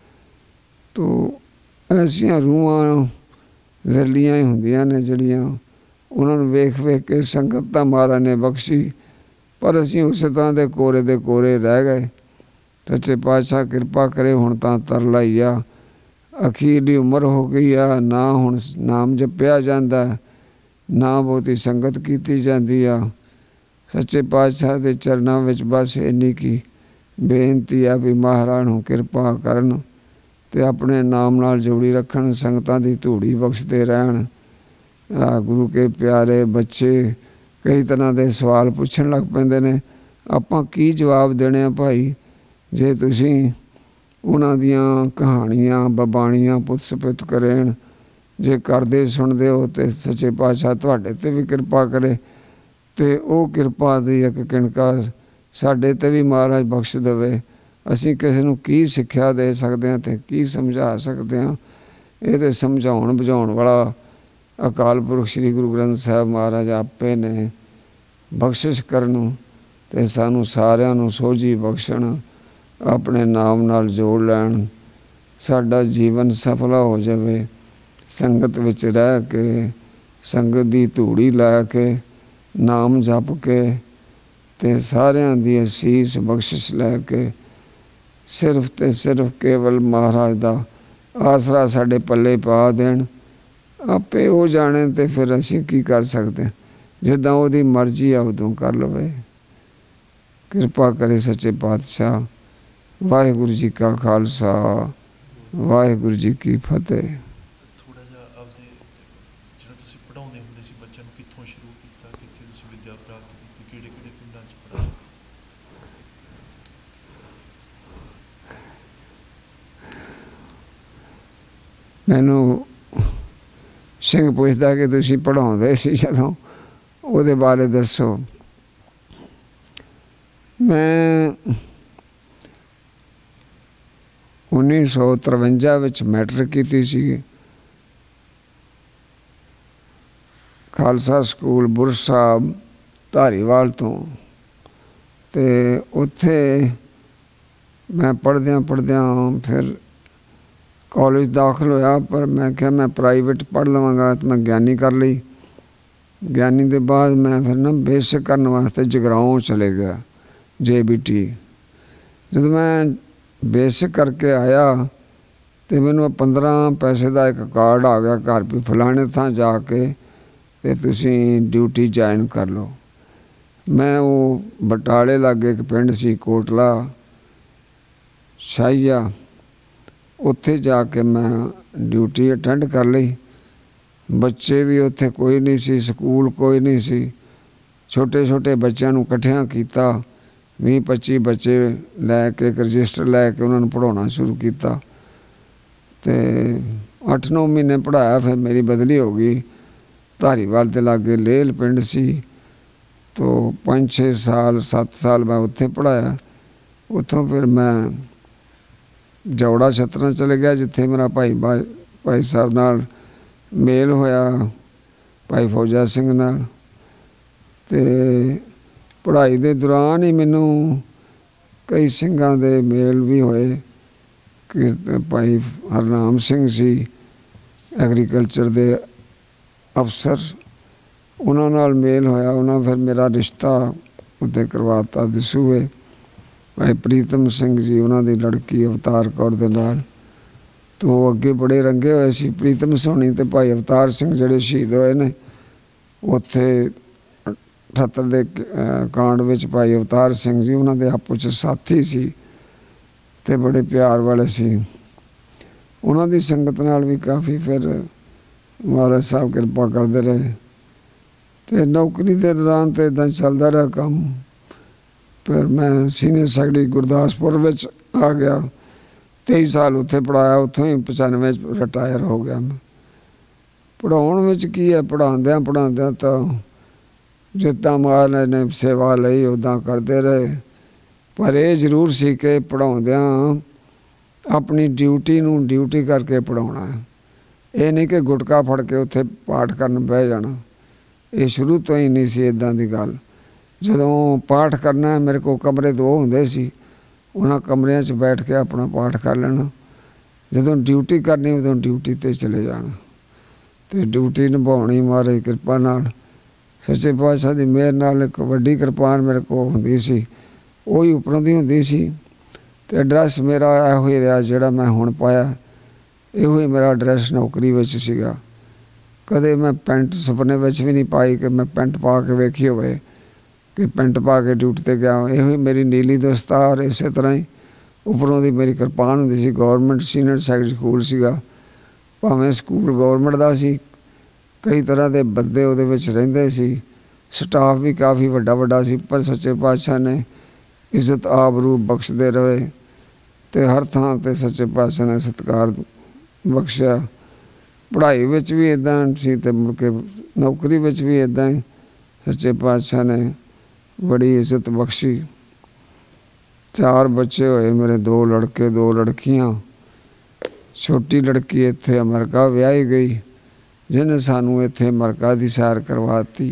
तो ऐसियां रूहां विरलियां ही हुंदियां ने जिहड़ियां उन्हां नूं वेख वेख के संगत दा महाराज ने बख्शी। पर असीं उस तरह दे कोरे दे कोरे रह गए। सच्चे पातशाह किरपा करे हुण तां तरला ही आ। अखीरली उम्र हो गई आ, ना हुण नाम जपिया जांदा, ना बहुती संगत कीती जांदी आ। सच्चे पातशाह दे चरनां विच बस इन्नी की बेनती आ भी महाराज नूं किरपा करन ते अपने नाम नाल जोड़ी रखण, संगतां दी धूड़ी बख्शदे रहण। आ गुरु के प्यारे बच्चे कई तरह के सवाल पुछण लग पैंदे ने। आपां की जवाब देने भाई जे तुसीं उन्हां दियां कहानियां बबाणियां पुत सपुत करेण जे करदे सुणदे हो तो सच्चे पातशाह तुहाडे ते भी किरपा करे ते वो किरपा दी एक किणका साडे ते भी महाराज बख्श देवे। असीं किसी नूं की सिक्ख्या दे सकदे हां ते की समझा सकदे हां। ये ते समझाउण बुझाउण वाला अकाल पुरख श्री गुरु ग्रंथ साहिब महाराज आपे ने। बख्शिश करन ते सानू सारिਆਂ ਨੂੰ सोझी बख्शण, अपने नाम नाल जोड़ लैण, साडा जीवन सफला हो जावे। संगत विच रह के संगत दी धूड़ी लै के नाम जप के ते सारिਆਂ दी असीस बख्शिश लैके सिर्फ ते सिर्फ केवल महाराज दा आसरा साडे पल्ले पा देण। आपे हो जाने तो फिर असीं की कर सकते। जिद्दां उहदी मर्जी आ उदों कर लवे। किरपा करे सच्चे पातशाह। वाहिगुरू जी का खालसा, वाहिगुरू जी की फतेह। थोड़ा जिहा आपदे जिहड़ा तुसीं पढ़ाउंदे हुंदे सी बच्चों नूं कित्थों शुरू कीता, कित्थे तुसीं विद्या प्राप्त कीती, किहड़े किहड़े पिंडां च पढ़ाया? मैनू सिंह पुछदा कि तुसीं पढ़ाउंदे सी जदों, ਉਹਦੇ बारे दसो। मैं उन्नीस सौ तरवंजा विच मैट्रिक कीती सी खालसा स्कूल बुरज साहब धारीवाल तो, ते उत्थे मैं पढ़द्यां पढ़द्यां फिर कॉलेज दाखिल होया। पर मैं क्या मैं प्राइवेट पढ़ लवांगा तो मैं ज्ञानी कर ली। ज्ञानी के बाद मैं फिर ना बेसिक करने वास्ते जगराओं चले गया, जे बी टी। जब मैं बेसिक करके आया तो मैनू पंद्रह पैसे का एक कार्ड आ गया घर भी, फलाने थां जाके ते तुसीं ड्यूटी ज्वाइन कर लो। मैं वो बटाले लागे एक पिंड सी कोटला शाहिया, उत्थे जाके मैं ड्यूटी अटेंड कर ली। बच्चे भी उत्थे कोई नहीं सी, स्कूल कोई नहीं सी। छोटे छोटे बच्चों नूं इकट्ठियां कीता, भी पच्ची बच्चे लैके एक रजिस्टर लैके उन्होंने पढ़ाना शुरू किया। तो अठ नौ महीने पढ़ाया, फिर मेरी बदली हो गई धारीवाल के लागे लेल पिंड सी। तो पाँच छे साल सत्त साल मैं उत्थे पढ़ाया। उत्थों फिर मैं जौड़ा छत्तरा चले गया, जिथे मेरा भाई भाई साहब नाल मेल होया, भाई फौजा सिंह नाल। ते पढ़ाई के दौरान ही मैनू कई सिंघां दे मेल भी होए। भाई हरनाम सिंह सी एग्रीकल्चर दे अफसर, उन्हां नाल मेल होया। उन्हां फिर मेरा रिश्ता उत्ते करवाता दसूए। भाई प्रीतम सिंह जी उन्हां दी लड़की अवतार कौर दे नाल, तो अगे बड़े रंगे हुए सी। प्रीतम सोनी ते भाई अवतार सिंह जिहड़े शहीद होए ने उत्थे अठहत्तर दे कांड विच भाई अवतार सिंह जी उन्हां दे आपस च साथी सी ते बड़े प्यार वाले सी। उन्हां दी संगत नाल भी काफ़ी फिर महाराज साहब कृपा करते रहे। तो नौकरी के दौरान तो इदां चलता रहा काम। फिर मैं सीनियर सैकटरी गुरदासपुर विच आ गया, तेईस साल उत्थे पढ़ाया। उत्थों ही पचानवे रिटायर हो गया मैं। पढ़ाउण विच की है, पढ़ाद्या पढ़ाद्या तो जिद्दां महाराज ने सेवा लई उदां करते रहे। पर यह जरूर सी कि पढ़ाउंदियां अपनी ड्यूटी नूं ड्यूटी करके पढ़ाउणा है। ये नहीं कि गुटका फड़ के उत्थे पाठ करन बह जाना। ये शुरू तो ही नहीं सी इदां दी गल। जदों पाठ करना मेरे को कमरे दो हुंदे सी, उन्हां कमरियां च बैठ के अपना पाठ कर लेना। जदों ड्यूटी करनी उदों ड्यूटी ते चले जाना। तो ड्यूटी निभाउणी महाराज कृपा नाल, सच्चे पातशाह दी मेहर नाल एक वड्डी किरपान मेरे को हुंदी सी, उही उपरों दी हुंदी सी। ते एड्रैस मेरा इहो ही रहा जिहड़ा मैं हुण पाया। इहो ही मेरा एड्रैस नौकरी विच सीगा। कदे मैं पैंट सुपने विच भी नहीं पाई कि मैं पैंट पा के वेखी होवे कि पैंट पा के ड्यूटी ते गया। इहो ही मेरी नीली दस्तार, इस तरह ही उपरों दी मेरी किरपान हुंदी सी। गौरमेंट सीनियर सैकटरी स्कूल सीगा, भावें स्कूल गौरमेंट दा सी, कई तरह के बंदे उहदे विच रहिंदे सी, स्टाफ भी काफ़ी वड्डा वड्डा सी। पर सच्चे पातशाह ने इज्जत आबरू बख्शदे रहे ते हर थां ते सच्चे पातशाह ने सत्कार बख्शिया। पढ़ाई विच भी इदां सी ते मुड़ के नौकरी विच भी इदां ही सच्चे पातशाह ने बड़ी इज्जत बख्शी। चार बच्चे होए मेरे, दो लड़के दो लड़कियां। छोटी लड़की इत्थे अमेरिका विआही गई, जिन्हें सानू इत्थे अमेरिका की सैर करवाती।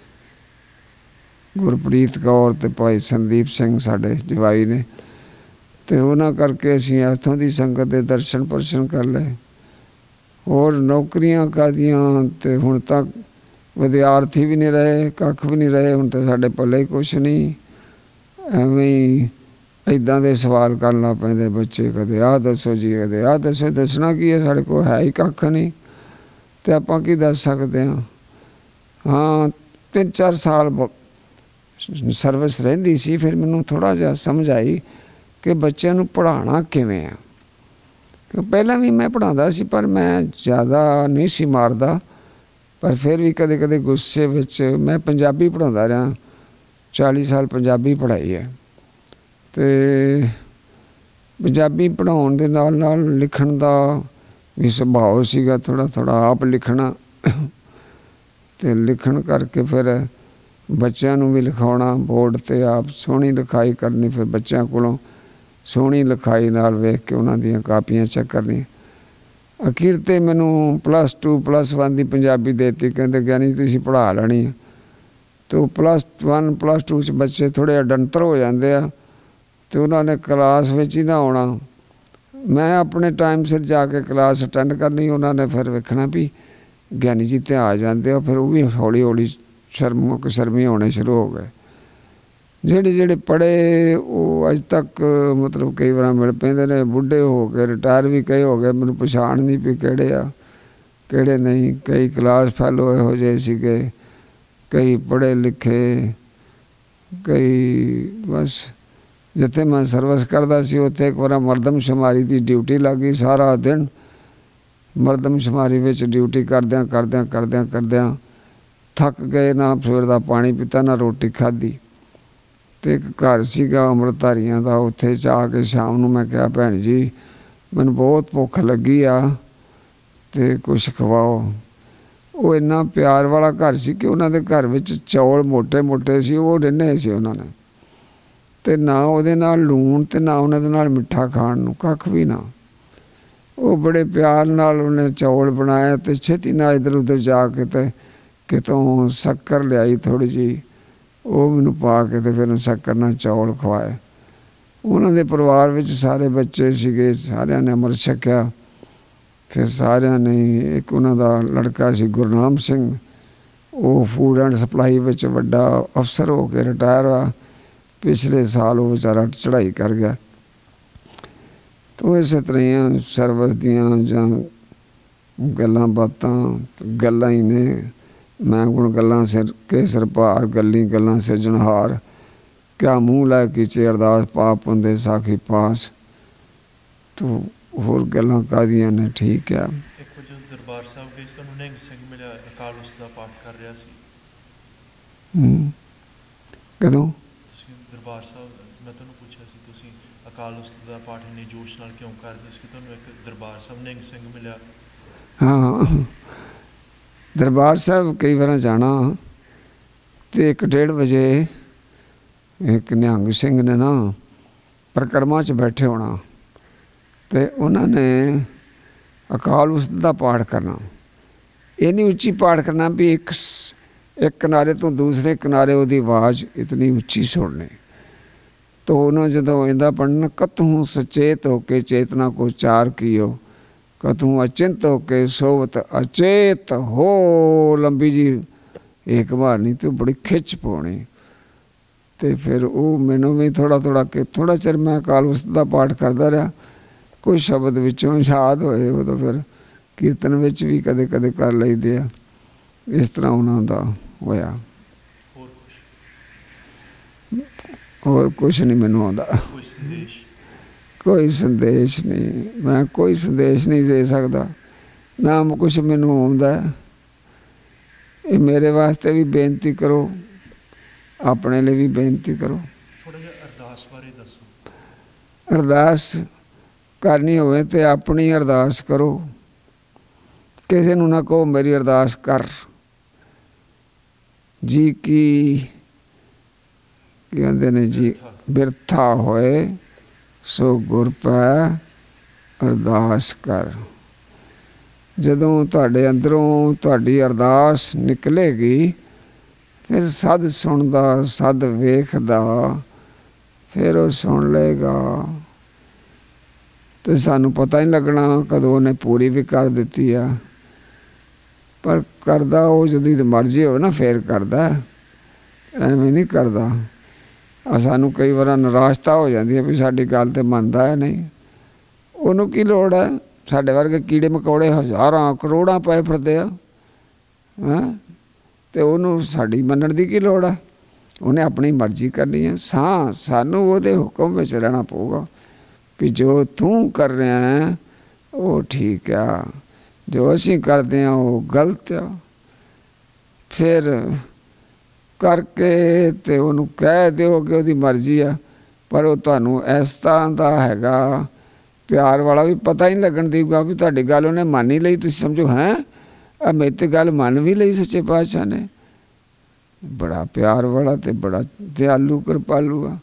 गुरप्रीत कौर ते भाई संदीप सिंह साडे जवाई ने, ते उन्हां करके असीं इत्थों दी संगत दे दर्शन परशन कर ले। होर नौकरियां कादियां ते हुण तक विद्यार्थी भी नहीं रहे, कख भी नहीं रहे। हुण तो साडे पल्ले ही कुछ नहीं। एवें ही इदां दे सवाल करन लग पैंदे बच्चे, कदे आ दसो जी, कदे आ दसो। दसना की है, साडे कोल है ही कख नहीं, तो आपां की दस सकते हैं। हाँ, तीन चार साल सर्विस रहिंदी सी, फिर मैनूं थोड़ा जिहा समझ आई कि बच्चों नूं पढ़ाना किवें आ। पहलां भी मैं पढ़ांदा सी, पर मैं ज़्यादा नहीं सी मारदा। पर फिर भी कदे कदे गुस्से विच मैं पंजाबी पढ़ांदा रहा, चाली साल पंजाबी पढ़ाई है। तो पंजाबी पढ़ाउण दे नाल नाल लिखण दा भी सुभाव सीगा थोड़ा थोड़ा आप लिखना तो लिखण करके फिर बच्चों नूं भी लिखाउणा बोर्ड ते आप सोहनी लिखाई करनी फिर बच्चों कोलों सोहनी लिखाई नाल वेख के उन्हां दीयां कापियां चैक करनी। अखीर ते मैनू प्लस टू प्लस वन की पंजाबी देती कहते ज्ञानी तुसीं पढ़ा लैनी है। तो प्लस वन प्लस टू च बच्चे थोड़े अडंतर हो जाते हैं तो उन्होंने क्लास विच ही ना आउणा। मैं अपने टाइम सिर जाके क्लास अटेंड करनी उन्होंने फिर वेखना भी ज्ञानी जी ते आ जाते हो फिर वो भी हौली हौली शर्म शर्मी होने शुरू हो गए। जेड़े जेड़े पढ़े वो अज तक मतलब कई बार मिल पैंदे ने बुढ़े हो गए रिटायर भी कई हो गए मैनूं पछाण नहीं भी किहड़े आ किहड़े नहीं। कई क्लास फैलो इहो जिहे सीगे कई पढ़े लिखे कई बस जिथे मैं सर्विस करता सी उत्थे एक बार मरदमशुमारी की ड्यूटी लग गई। सारा दिन मरदमशुमारी विच ड्यूटी करद्या करद्या करद्या करद्या थक गए ना सवेर दा पानी पीता ना रोटी खाधी। तो एक घर सीगा अमृतधारियां दा उत्थे जाके शाम नूं मैं कहा भैन जी मैनूं बहुत भुख लगी आ ते कुछ खवाओ। वो इन्ना प्यार वाला घर सी कि उन्हां दे घर विच चौल मोटे मोटे सी वो रिन्ने सी उन्होंने ते ना उहदे नाल लूण ते ना उन्हां दे नाल मिठा खाण नूं कख भी ना। वो बड़े प्यार नाल उन्हें चौल बनाया ते छेती नाल इधर उधर जाके ते कितों शक्कर लियाई थोड़ी जी वो मैनूं पा के ते फिर शक्कर नाल चौल खवाए। उन्हां दे परिवार विच सारे बच्चे सीगे सारिਆਂ ने अमृत छकिया। फिर सारिਆਂ ने एक उन्हां दा लड़का सी गुरनाम सिंह वो फूड एंड सप्लाई विच वड्डा अफसर हो के रिटायर हुआ। पिछले साल वो बेचारा चढ़ाई कर गया। तो इस तरह सर्विस दियां जां गल्लां बातां गल्लां ही ने। मैं गुण गल्लां सिर के सिर भार गल्ली गल्लां सिरजनहार क्या मूँह लै कीचे अरदास पाप हुंदे साखी पास। तो होर गल्लां काहदियां ने ठीक है। एक वार जदों दरबार साहब गए सी तुहानूं निहंग सिंह मिलिया अकाल उस दा पाठ कर रहा सी। कदों तुसीं दरबार साहब मैं तुहानूं पुछिया सी तुसीं अकाल उस दा पाठ इन्ने जोश नाल क्यों करदे सी कि तुहानूं एक दरबार साहब निहंग सिंह मिलिया। हाँ दरबार साहब कई बार जाना तो एक डेढ़ बजे एक निहंग सिंह ने ना परिक्रमा च बैठे होना तो उन्होंने अकाल उस्त दा पाठ करना। इन्नी उच्ची पाठ करना भी एक एक किनारे तो दूसरे किनारे उसकी आवाज़ इतनी उच्ची सुननी। तो उन्होंने जदों इंदा पढ़ना कतहूँ सचेत होके चेतना को चार कियो कतहूँ अचिंत होके सोवत अचेत हो लंबी जी एक बार नहीं तो बड़ी खिच पानी। तो फिर वो मैनू भी थोड़ा थोड़ा के थोड़ा चिर मैं अकाल उस्त दा पाठ करता रहा कुछ शब्द विचों याद होए वो तो फिर कीर्तन विच भी कदे कदे कर लईदे आ। इस तरह उन्हों दा होया। होर कुछ नहीं मैनू आंदा कोई संदेश नहीं। मैं कोई संदेश नहीं दे सकता ना कुछ मैनू आउंदा। ये मेरे वास्ते भी बेनती करो अपने लिए भी बेनती करो। थोड़ा जिहा अरदास बारे दसो। अरदास करनी होवे ते अपनी अरदास करो किसी नूं ना कहो मेरी अरदास कर। जी की कहते ने जी बिरथा होए सो गुर पै अरदास कर। जदों तुहाडे अंदरों तुहाडी अरदास निकलेगी फिर सद सुनदा सद वेखदा फिर वो सुन लेगा। तो सानू पता ही लगना कदों उन्हें पूरी भी कर दिती है पर करदा वो जदी मर्जी हो ना फिर करदा एवें नहीं करदा। सानू कई बार निराशता हो जाती है भी साडी गल तो मनदा है नहीं। उन्होंने की लोड़ है साडे वर्गे कीड़े मकौड़े हज़ारां करोड़ां पाए फिरदे आ हैं तो उन्होंने साडी मनण दी की लोड़ है। उन्हें अपनी मर्जी करनी है। सां सानू उहदे हुक्म विच रहना पऊगा भी जो तू कर रहा है वो ठीक है जो असीं करते हैं वो गलत है। फिर करके तो उन्होंने कह दो कि उसकी मर्जी है पर वो तुहानू इस तरह का हैगा प्यार वाला भी पता ही नहीं लगन देगा भी तुहाडी गल उन्हें मान ही लई, तुसीं समझो हैं आ मेरी ते गल मान भी लई सच्चे पातशाह ने। बड़ा प्यार वाला ते बड़ा दयालु कृपालु आ।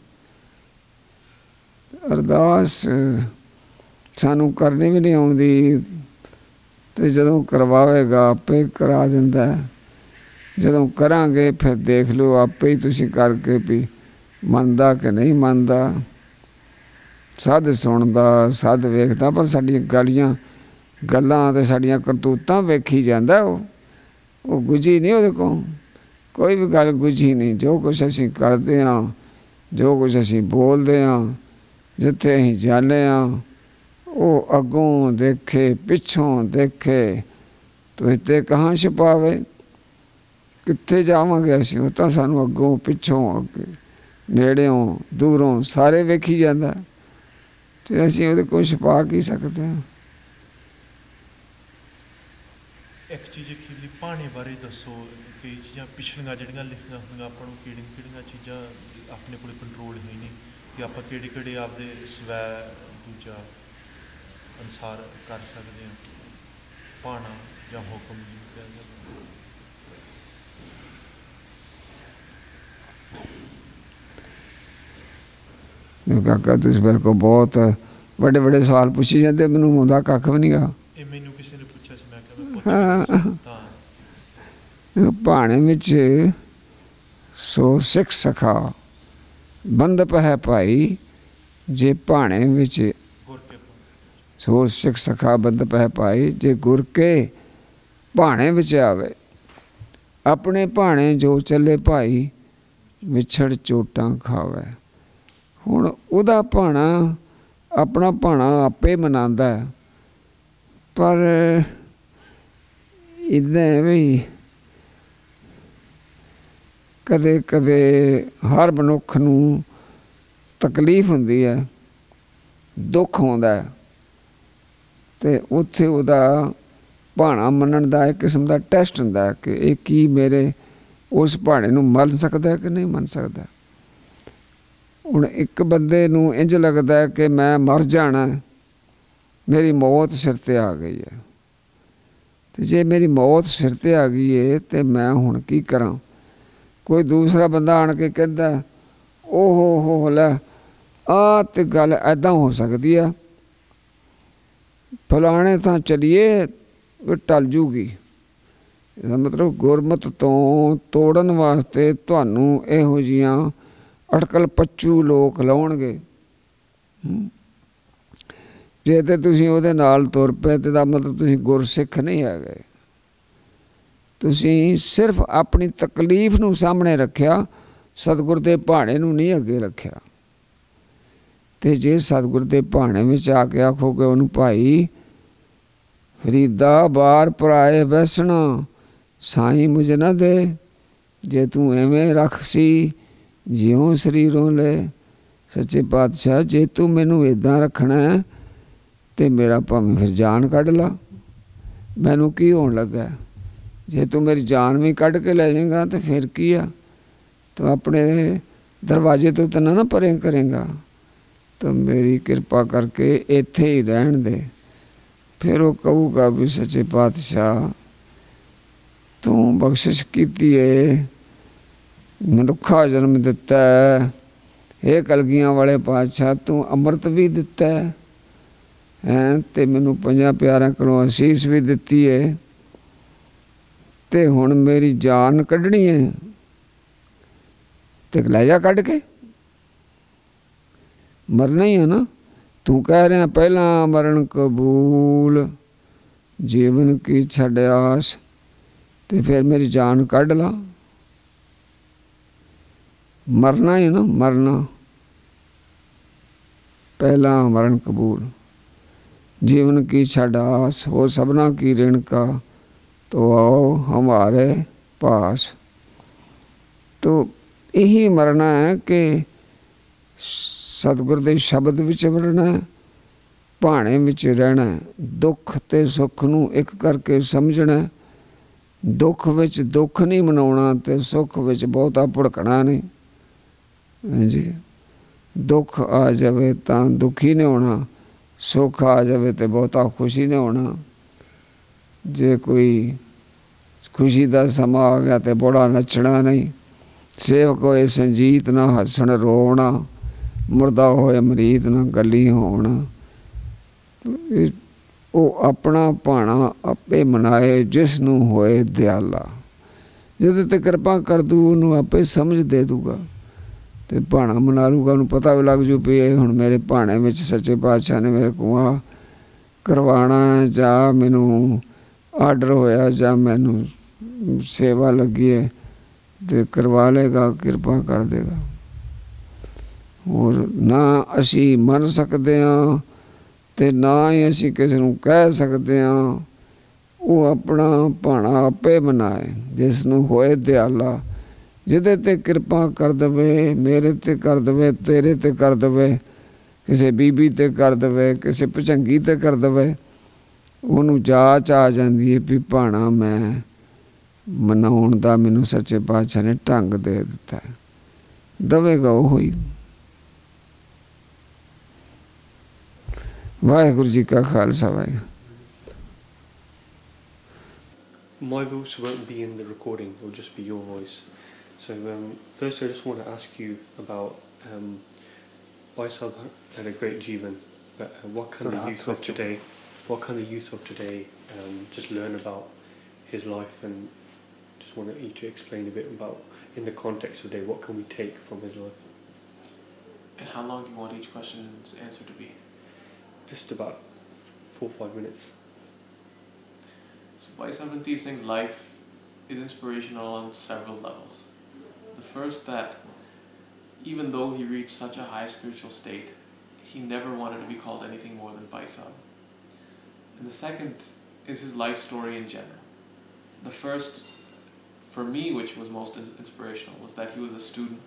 अरदास सानू करनी भी नहीं आउंदी ते जदों करवावेगा आपे करा दिंदा है। जदों करांगे फिर देख लो आपे ही तुसीं करके भी मनदा कि नहीं मनदा। सद सुनदा सद वेखदा पर साडियां गलियां गल्लां ते साडियां करतूतां वेखी जांदा। वो गुझी नहीं उहदे कोल, कोई भी गल गुझी नहीं। जो कुछ असीं करदे हां, जो कुछ असीं बोलदे हां, जिथे असीं जाने हां, वो अगों देखे पिछों देखे तो इत्ते कहाँ छुपावे। कित्थे जावांगे असीं, वो तां सानू अगों पिछों अगे नेड़ियों दूरों सारे वेखी जांदा ते असीं उहदे कोल छुपा की सकदे हां। एक चीज़ अखीरली भाणे बारे दसो, कई चीज़ां पिछलियां जिहड़ियां लिखियां होईयां आपां नूं किहड़ियां किहड़ियां चीज़ां अपने कोल कंट्रोल है नहीं कि आपां किहड़े किहड़े आपदे स्वै दूजा अनुसार कर सकदे हां, भाणा जां हुकम जिहनूं कहा जांदा। काका तुसीं मेरे को बहुत बड़े बड़े सवाल पुछी जाते, मैनूं आउंदा कख भी नहीं गा। ਇਹ ਮੈਨੂੰ ਕਿਸੇ ਨੇ ਪੁੱਛਿਆ ਸੀ, ਮੈਂ ਕਿਹਾ ਮੈਂ ਪੁੱਛ ਤਾਂ भाणे विच सो सिख सखा बंदप है भाई। जे भाणे विच ਗੁਰ ਕੇ सो सिख सखा बंदप है भाई। जे गुर के भाणे विच आवे, अपने भाणे जो चले भाई, विछड़ चोटां खावे। हुण उहदा भाणा अपना भाणा आपे मनांदा है, पर इदां भी कदे कदे हर मनुख नूं तकलीफ हुंदी है, दुख आउंदा है ते उत्थे उहदा भाणा मनण दा एक किस्म दा टैसट हुंदा है कि ये की मेरे उस भाणे नूं मन सकदा कि नहीं मन सकदा। हुण एक बंदे नूं इंज लगदा है कि मैं मर जाना, मेरी मौत सिर ते आ गई है। ते जे मेरी मौत सिर ते आ गई है ते मैं हुण की करां। कोई दूसरा बंदा आण के कहंदा ओ हो हो लै आ ते गल ऐदां हो सकदी है, फलाणे तां चलीए टल जूगी। इसदा मतलब गुरमत तो तोड़न वास्ते तुहानूं इहो जिहियां अटकल पच्चू लोक लाउणगे। जे ते तुसीं उहदे नाल तुर पए ते दा मतलब तुसीं गुरसिख नहीं हैगे। तुसीं सिर्फ अपनी तकलीफ नूं सामने रखिया, सतगुर दे भाणे नूं नहीं अगे रखिया। ते जे सतगुर दे भाणे विच आके आखोगे उहनूं भाई फरीदा बार पराए वैसना साईं मुझ न दे। जे तूं एवें रख सी जिउं शरीरों ले, सच्चे पातशाह जे तू मैनूं इदां रखना है ते मेरा भावें फिर जान कढ ला, मैनूं की होण लगा। जे तू मेरी जान भी कढ के लै जाएगा तो फिर की आ, तो अपने दरवाजे तो तना ना परे करेंगा। तो मेरी कृपा करके इत्थे ही रहन दे। फिर वो कहूगा भी सच्चे पातशाह तू बख्शिश कीती है, मनुखा जन्म दिता है, हे कलगियां वाले पातशाह तू अमृत भी दिता है हैं ते मैनू पंजां प्यारां कोलों असीस भी दिती है, ते हुण मेरी जान कढ़नी है ते लै जा कढ़ के। मरना ही है ना, तू कह रहा पहला मरण कबूल जीवन की छड़ आस, ते फिर मेरी जान कढ़ ला। मरना ही ना, मरना पहला मरण कबूल जीवन की छड़ आस, हो सबना की ऋण का तो आओ हमारे पास। तो यही मरना है कि सतगुर दे शब्द विच मरना है, भाणे विच रहना है, दुख ते सुख नूं एक करके समझना है। दुख विच दुख नहीं मनाउणा ते सुख विच बहुता भुड़कना नहीं। जी दुख आ जाए तां दुखी नहीं होना, सुख आ जाए तो बहुता खुशी नहीं होना, जे कोई खुशी का समा आ गया तो बड़ा नचना नहीं, सेवक होए संजीत ना हसन रोना, मुर्दा होए मरीत ना गली होना। वो अपना भाना आपे मनाए जिसनू होए दयाला, जदों ते कृपा कर दू उन्होंने आपे समझ दे दूगा तो भाना मना लूगा, उन्होंने पता भी लग जू भी हुण मेरे भाने में सच्चे पातशाह ने मेरे को आ करवाना जा मैनू आर्डर होया जा मैनू सेवा लगी है तो करवा लेगा, कृपा कर देगा। और ना असी मन सकते हाँ तो ना ही असी किसी को कह सकते हाँ, वो अपना भाना आपे मनाए जिसनू होए दयाला, जिदे ते कृपा कर दवे, मेरे ते कर दवे, तेरे ते कर दवे, किसी बीबी ते कर दवे, किसी भचंगी ते कर दवे, उन्होंने जाच आ जाती है भी भाना मैं मनाउण दा मैनू सच्चे पातशाह ने ढंग दे दिता है, दवेगा वो ही। वाहिगुरू जी का Khalsa Waheguru. My voice won't be in the recording, it will just be your voice. So um, first I just want to ask you about um, Bhai Sahib had a great Jeevan, but uh, what can the youth of today, what can the youth of today um, just learn about his life, and just want you to explain a bit about, in the context of today, what can we take from his life? And how long do you want each question's answer to be? Just about four or five minutes. So Bhai Sahib Ranteer Singh's life is inspirational on several levels. The first, that even though he reached such a high spiritual state, he never wanted to be called anything more than Bhai Sahib. And the second is his life story in general. The first, for me, which was most inspirational, was that he was a student,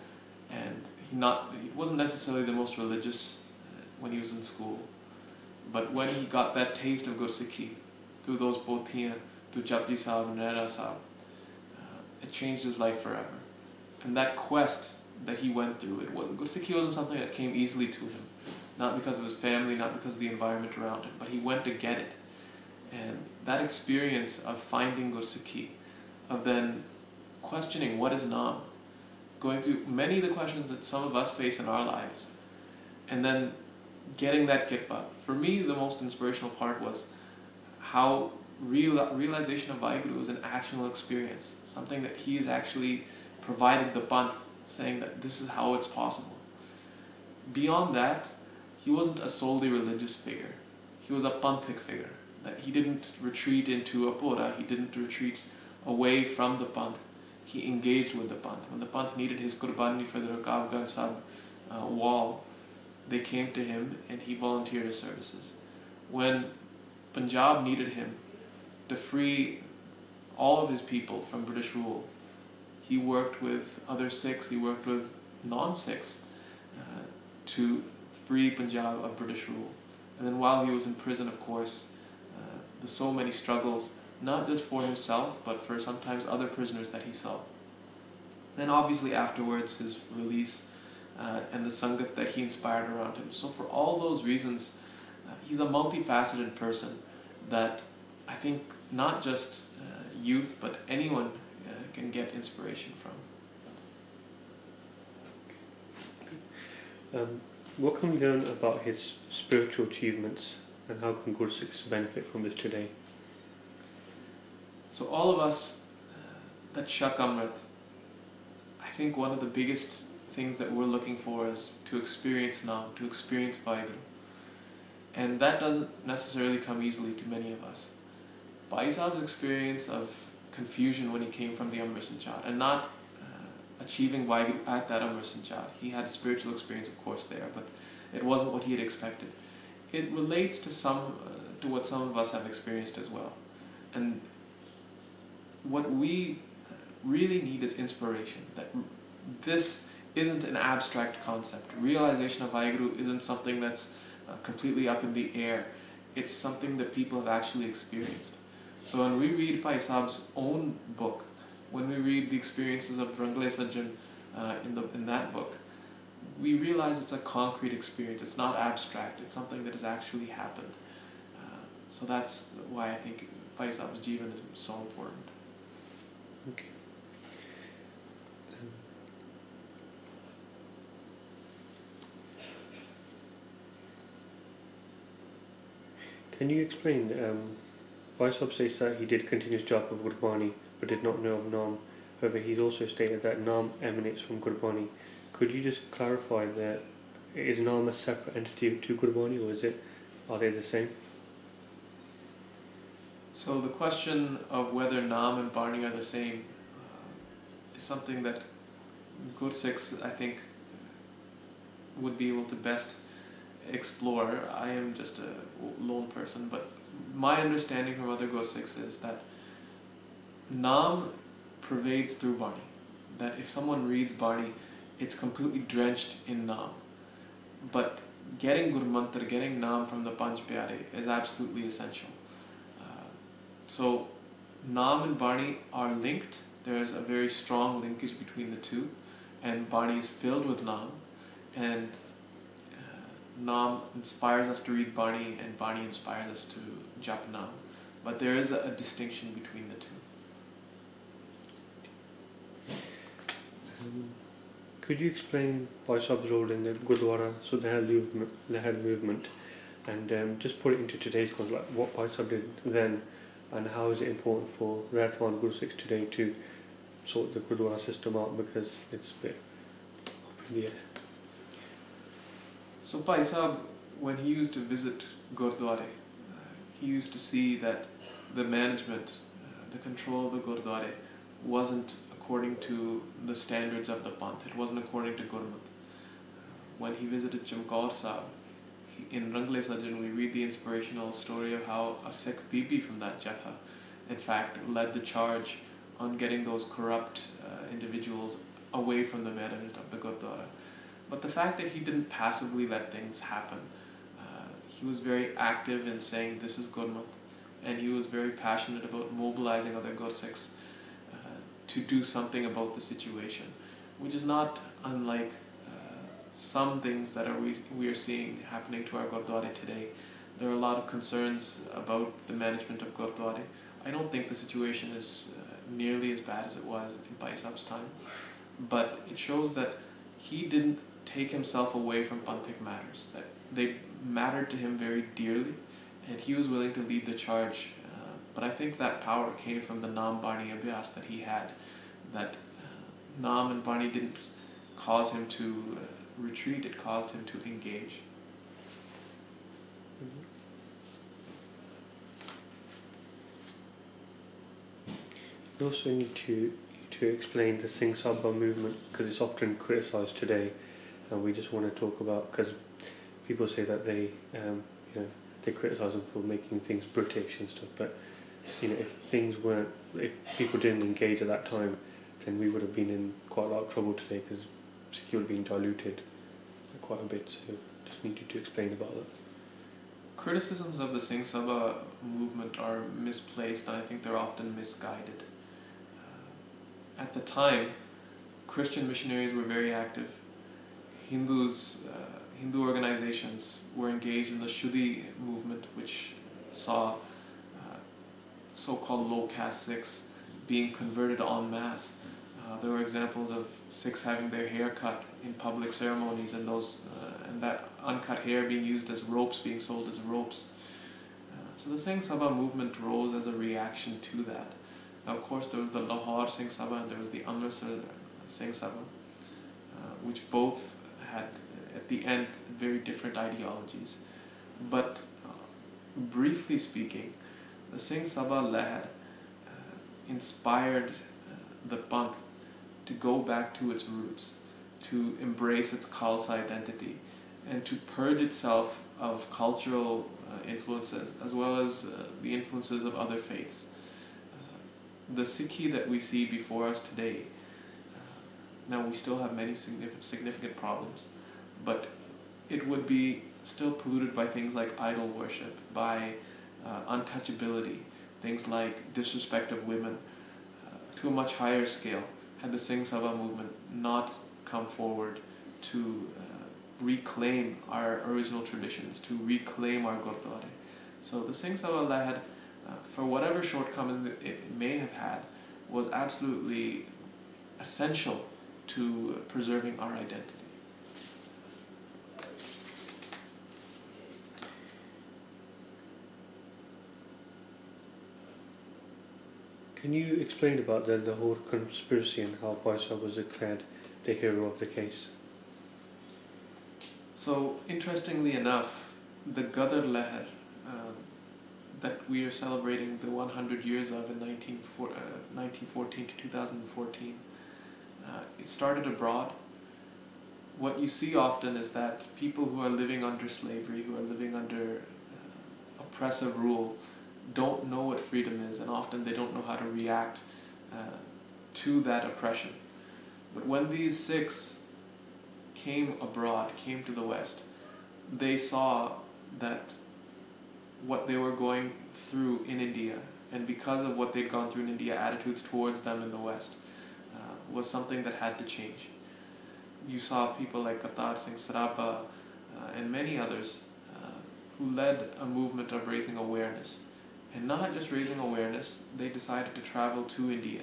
and he not he wasn't necessarily the most religious when he was in school, but when he got that taste of Gursikhi through those pothiyan, through Japji Sahib and Rehra Sahib, uh, it changed his life forever. And that quest that he went through, it was, Gursikhi wasn't something that came easily to him, not because of his family, not because of the environment around him, but he went to get it. And that experience of finding Gursikhi, of then questioning what is Naam, going through many of the questions that some of us face in our lives, and then getting that kitpa. For me, the most inspirational part was how real, realization of Vaheguru is an actual experience, something that he has actually provided the panth, saying that this is how it's possible. Beyond that, he wasn't a solely religious figure. He was a panthic figure, that he didn't retreat into a pura, he didn't retreat away from the panth. He engaged with the panth. When the panth needed his qurbani for the Rakabganj Sahib uh, wall, they came to him and he volunteered his services. When Punjab needed him to free all of his people from British rule, he worked with other Sikhs, he worked with non-Sikhs uh, to free Punjab of British rule. And then while he was in prison, of course, uh, there's so many struggles, not just for himself, but for sometimes other prisoners that he saw. Then obviously afterwards, his release uh, and the Sangat that he inspired around him. So for all those reasons, uh, he's a multifaceted person that I think not just uh, youth, but anyone uh, can get inspiration from. Um, what can we learn about his spiritual achievements, and how can Gursikhs benefit from this today? So all of us uh, that Shak Amrit, I think one of the biggest things that we're looking for is to experience Naam, to experience Vaheguru. And that doesn't necessarily come easily to many of us. Bhai Sahib's experience of confusion when he came from the Amrit Sanchar and not uh, achieving Vaheguru at that Amrit Sanchar. He had a spiritual experience, of course, there, but it wasn't what he had expected. It relates to some, uh, to what some of us have experienced as well. And what we really need is inspiration, that this isn't an abstract concept. Realization of Vaheguru isn't something that's uh, completely up in the air. It's something that people have actually experienced. So when we read Bhai Sahib's own book, when we read the experiences of Rangle Sajjan uh, in, the, in that book, we realize it's a concrete experience. It's not abstract. It's something that has actually happened. Uh, so that's why I think Bhai Sahib's Jeevan is so important. Okay. Um, can you explain, um, Bhai Sahib states that he did continuous japa of Gurbani but did not know of Naam. However, he's also stated that Naam emanates from Gurbani. Could you just clarify that, is Naam a separate entity to Gurbani, or is it, are they the same? So the question of whether Naam and Bani are the same uh, is something that Gursikhs, I think, would be able to best explore. I am just a lone person, but my understanding from other Gursikhs is that Naam pervades through Bani. That if someone reads Bani, it's completely drenched in Naam. But getting Gurmantar, getting Naam from the Panch Pyare is absolutely essential. Uh, so Naam and Bani are linked. There is a very strong linkage between the two, and Bani is filled with Naam, and uh, Naam inspires us to read Bani, and Bani inspires us to jap Naam. But there is a, a distinction between the two. Um, could you explain Bhai Sahib's role in the Gurdwara, so the Lehar movement, Lehar movement, and um, just put it into today's context, like what Bhai Sahib did then, and how is it important for Rayatwan Gursikhs today to sort the Gurdwara system out, because it's a bit up in the air. So Bhai Sahib, when he used to visit Gurdwara, uh, he used to see that the management, uh, the control of the Gurdwara wasn't according to the standards of the Panth. It wasn't according to Gurmat. When he visited Chamkaur Sahib, he, in Rangle Sajjan, we read the inspirational story of how a Sikh Bibi from that Jatha, in fact, led the charge on getting those corrupt uh, individuals away from the management of the Gurdwara. But the fact that he didn't passively let things happen, uh, he was very active in saying this is Gurmat, and he was very passionate about mobilizing other Gursikhs uh, to do something about the situation, which is not unlike uh, some things that are we, we are seeing happening to our Gurdwara today. There are a lot of concerns about the management of Gurdwara. I don't think the situation is uh, nearly as bad as it was in Bhai Sahib's time, but it shows that he didn't take himself away from Panthic matters, that they mattered to him very dearly, and he was willing to lead the charge. Uh, but I think that power came from the Naam Bani Abhyas that he had, that uh, Naam and Bani didn't cause him to uh, retreat, it caused him to engage. Mm-hmm. We also need to to explain the Singh Sabha movement, because it's often criticised today, and we just want to talk about, because people say that they um, you know, they criticise them for making things British and stuff, but you know, if things weren't, if people didn't engage at that time, then we would have been in quite a lot of trouble today, because Sikh would have been diluted quite a bit. So just need you to explain about that. Criticisms of the Singh Sabha movement are misplaced, and I think they're often misguided. Uh, at the time, Christian missionaries were very active. Hindus, uh, Hindu organizations were engaged in the Shuddhi movement, which saw uh, so-called low-caste Sikhs being converted en masse. Uh, there were examples of Sikhs having their hair cut in public ceremonies, and those uh, and that uncut hair being used as ropes, being sold as ropes. Uh, so the Singh Sabha movement rose as a reaction to that. Now, of course, there was the Lahore Singh Sabha and there was the Amritsar Singh Sabha, uh, which both had, at the end, very different ideologies. But uh, briefly speaking, the Singh Sabha Lehar uh, inspired uh, the Panth to go back to its roots, to embrace its Khalsa identity, and to purge itself of cultural uh, influences, as well as uh, the influences of other faiths. Uh, the Sikhi that we see before us today, uh, now we still have many significant, significant problems, but it would be still polluted by things like idol worship, by uh, untouchability, things like disrespect of women, uh, to a much higher scale, had the Singh Sabha movement not come forward to uh, reclaim our original traditions, to reclaim our Gurdwara. So the Singh Sabha Lehar, uh, for whatever shortcomings it, it may have had, was absolutely essential to preserving our identity. Can you explain about the Lahore conspiracy and how Bhai Sahib was declared the hero of the case? So, interestingly enough, the Gadar Lehar uh, that we are celebrating the one hundred years of in nineteen fourteen to two thousand fourteen, uh, it started abroad. What you see often is that people who are living under slavery, who are living under uh, oppressive rule, don't know what freedom is, and often they don't know how to react uh, to that oppression. But when these Sikhs came abroad, came to the West, they saw that what they were going through in India, and because of what they'd gone through in India, attitudes towards them in the West, uh, was something that had to change. You saw people like Kartar Singh Saraba uh, and many others uh, who led a movement of raising awareness. And not just raising awareness, they decided to travel to India.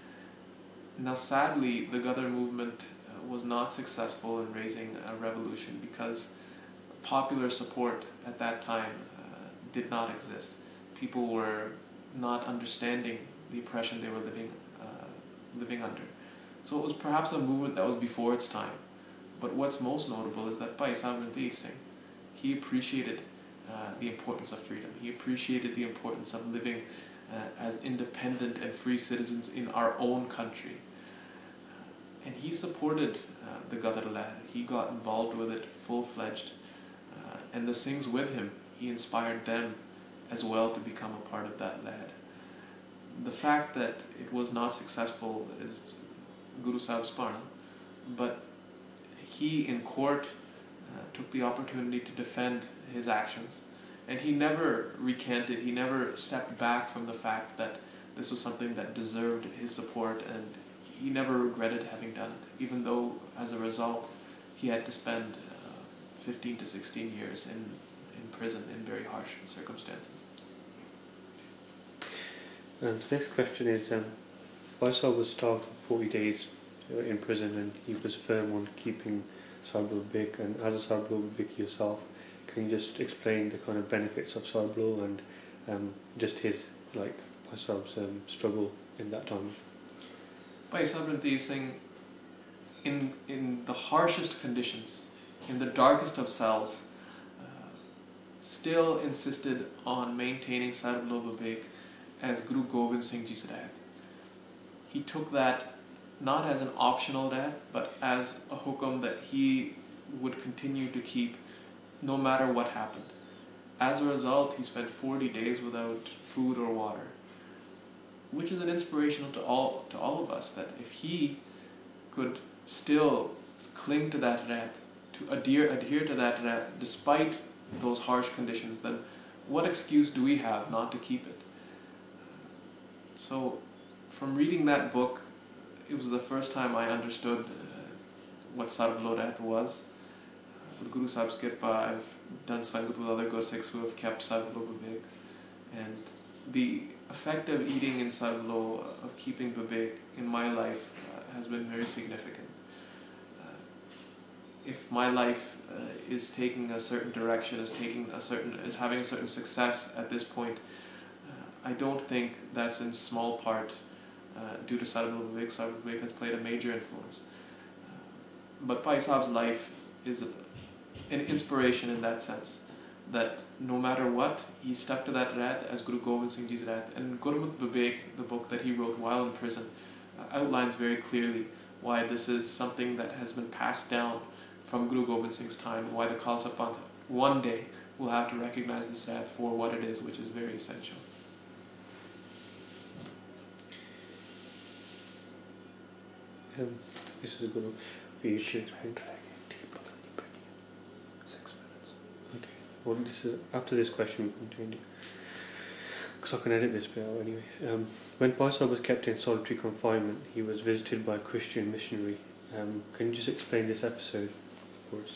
Now sadly, the Gadar movement uh, was not successful in raising a revolution because popular support at that time uh, did not exist. People were not understanding the oppression they were living, uh, living under. So it was perhaps a movement that was before its time. But what's most notable is that Bhai Sahib Ranveer Singh, he appreciated uh, the importance of freedom. He appreciated the importance of living uh, as independent and free citizens in our own country. Uh, and he supported uh, the Gadar Lehar. He got involved with it full-fledged. Uh, and the Singhs with him, he inspired them as well to become a part of that Lehar. The fact that it was not successful is Guru Sahib's parna, but he in court uh, took the opportunity to defend his actions, and he never recanted, he never stepped back from the fact that this was something that deserved his support, and he never regretted having done it, even though as a result he had to spend uh, fifteen to sixteen years in, in prison in very harsh circumstances. And the next question is, um, Bhai Sahib was starved for forty days uh, in prison, and he was firm on keeping Sarblo big. And as a Sarblo big yourself, can you just explain the kind of benefits of Sarblo and um, just his, like, Bhai Sahib's um, struggle in that time? Bhai Sahib Ranveer Singh, in, in the harshest conditions, in the darkest of cells, uh, still insisted on maintaining Sarblo Babek as Guru Gobind Singh Ji's Raat. He took that not as an optional Raat, but as a hukum that he would continue to keep no matter what happened. As a result, he spent forty days without food or water, which is an inspirational to all, to all of us, that if he could still cling to that Raat, to adhere, adhere to that Raat despite those harsh conditions, then what excuse do we have not to keep it? So, from reading that book, it was the first time I understood uh, what Sarblo Raat was. With Guru Sahib's Kirpa, I've done Sangat with other Gursikhs who have kept Sarblo Babek. And the effect of eating in Sarblo, of keeping Babek in my life uh, has been very significant. Uh, if my life uh, is taking a certain direction, is taking a certain, is having a certain success at this point, I don't think that's in small part uh, due to Sarblo Babek. Sarblo Babek has played a major influence. Uh, but Bhai Sahib's life is a, an inspiration in that sense, that no matter what, he stuck to that Raat as Guru Gobind Singh Ji's Raat. And Gurmukh Babek, the book that he wrote while in prison, uh, outlines very clearly why this is something that has been passed down from Guru Gobind Singh's time, why the Khalsa Panth one day will have to recognize this Raat for what it is, which is very essential. Um, this is a good one for you to explain. Six minutes. Okay. Well, this is after this question we continue, because I can edit this bit out anyway. Um, when Bhai Sahib was kept in solitary confinement, he was visited by a Christian missionary. Um, can you just explain this episode course.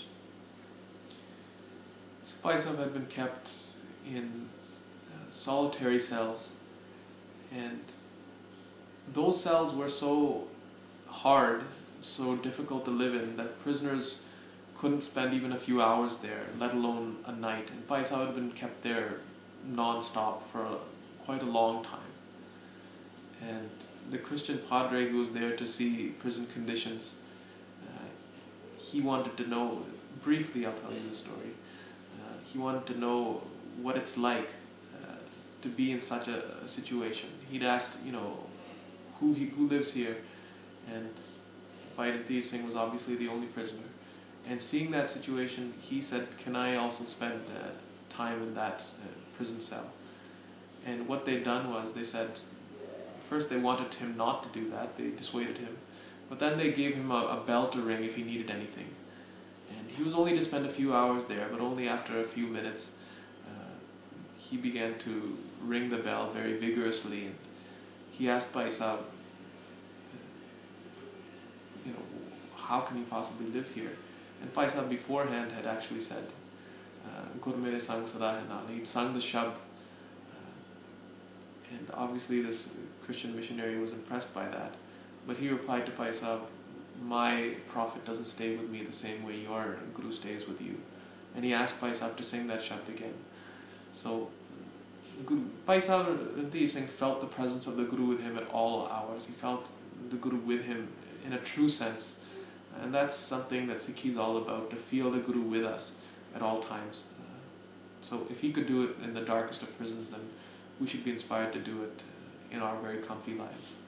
So Bhai Sahib had been kept in uh, solitary cells, and those cells were so hard, so difficult to live in, that prisoners couldn't spend even a few hours there, let alone a night. And Bhai Sahib had been kept there non-stop for a, quite a long time. And the Christian padre who was there to see prison conditions, uh, he wanted to know, briefly I'll tell you the story, uh, he wanted to know what it's like uh, to be in such a, a situation. He'd asked, you know, who, he, who lives here, and Bhai Ranteer Singh was obviously the only prisoner. And seeing that situation, he said, can I also spend uh, time in that uh, prison cell? And what they'd done was, they said, first they wanted him not to do that, they dissuaded him, but then they gave him a, a bell to ring if he needed anything. And he was only to spend a few hours there, but only after a few minutes uh, he began to ring the bell very vigorously, and he asked Bhai Sahib, you know, how can you possibly live here? And Bhai Sahib beforehand had actually said, Gur mere sang sada hai naal. He'd sung the shabd. Uh, and obviously this Christian missionary was impressed by that. But he replied to Bhai Sahib, my prophet doesn't stay with me the same way your Guru stays with you. And he asked Bhai Sahib to sing that shabd again. So Bhai Sahib Ranteer Singh felt the presence of the Guru with him at all hours. He felt the Guru with him in a true sense. And that's something that Sikhi is all about, to feel the Guru with us at all times. Uh, so if he could do it in the darkest of prisons, then we should be inspired to do it in our very comfy lives.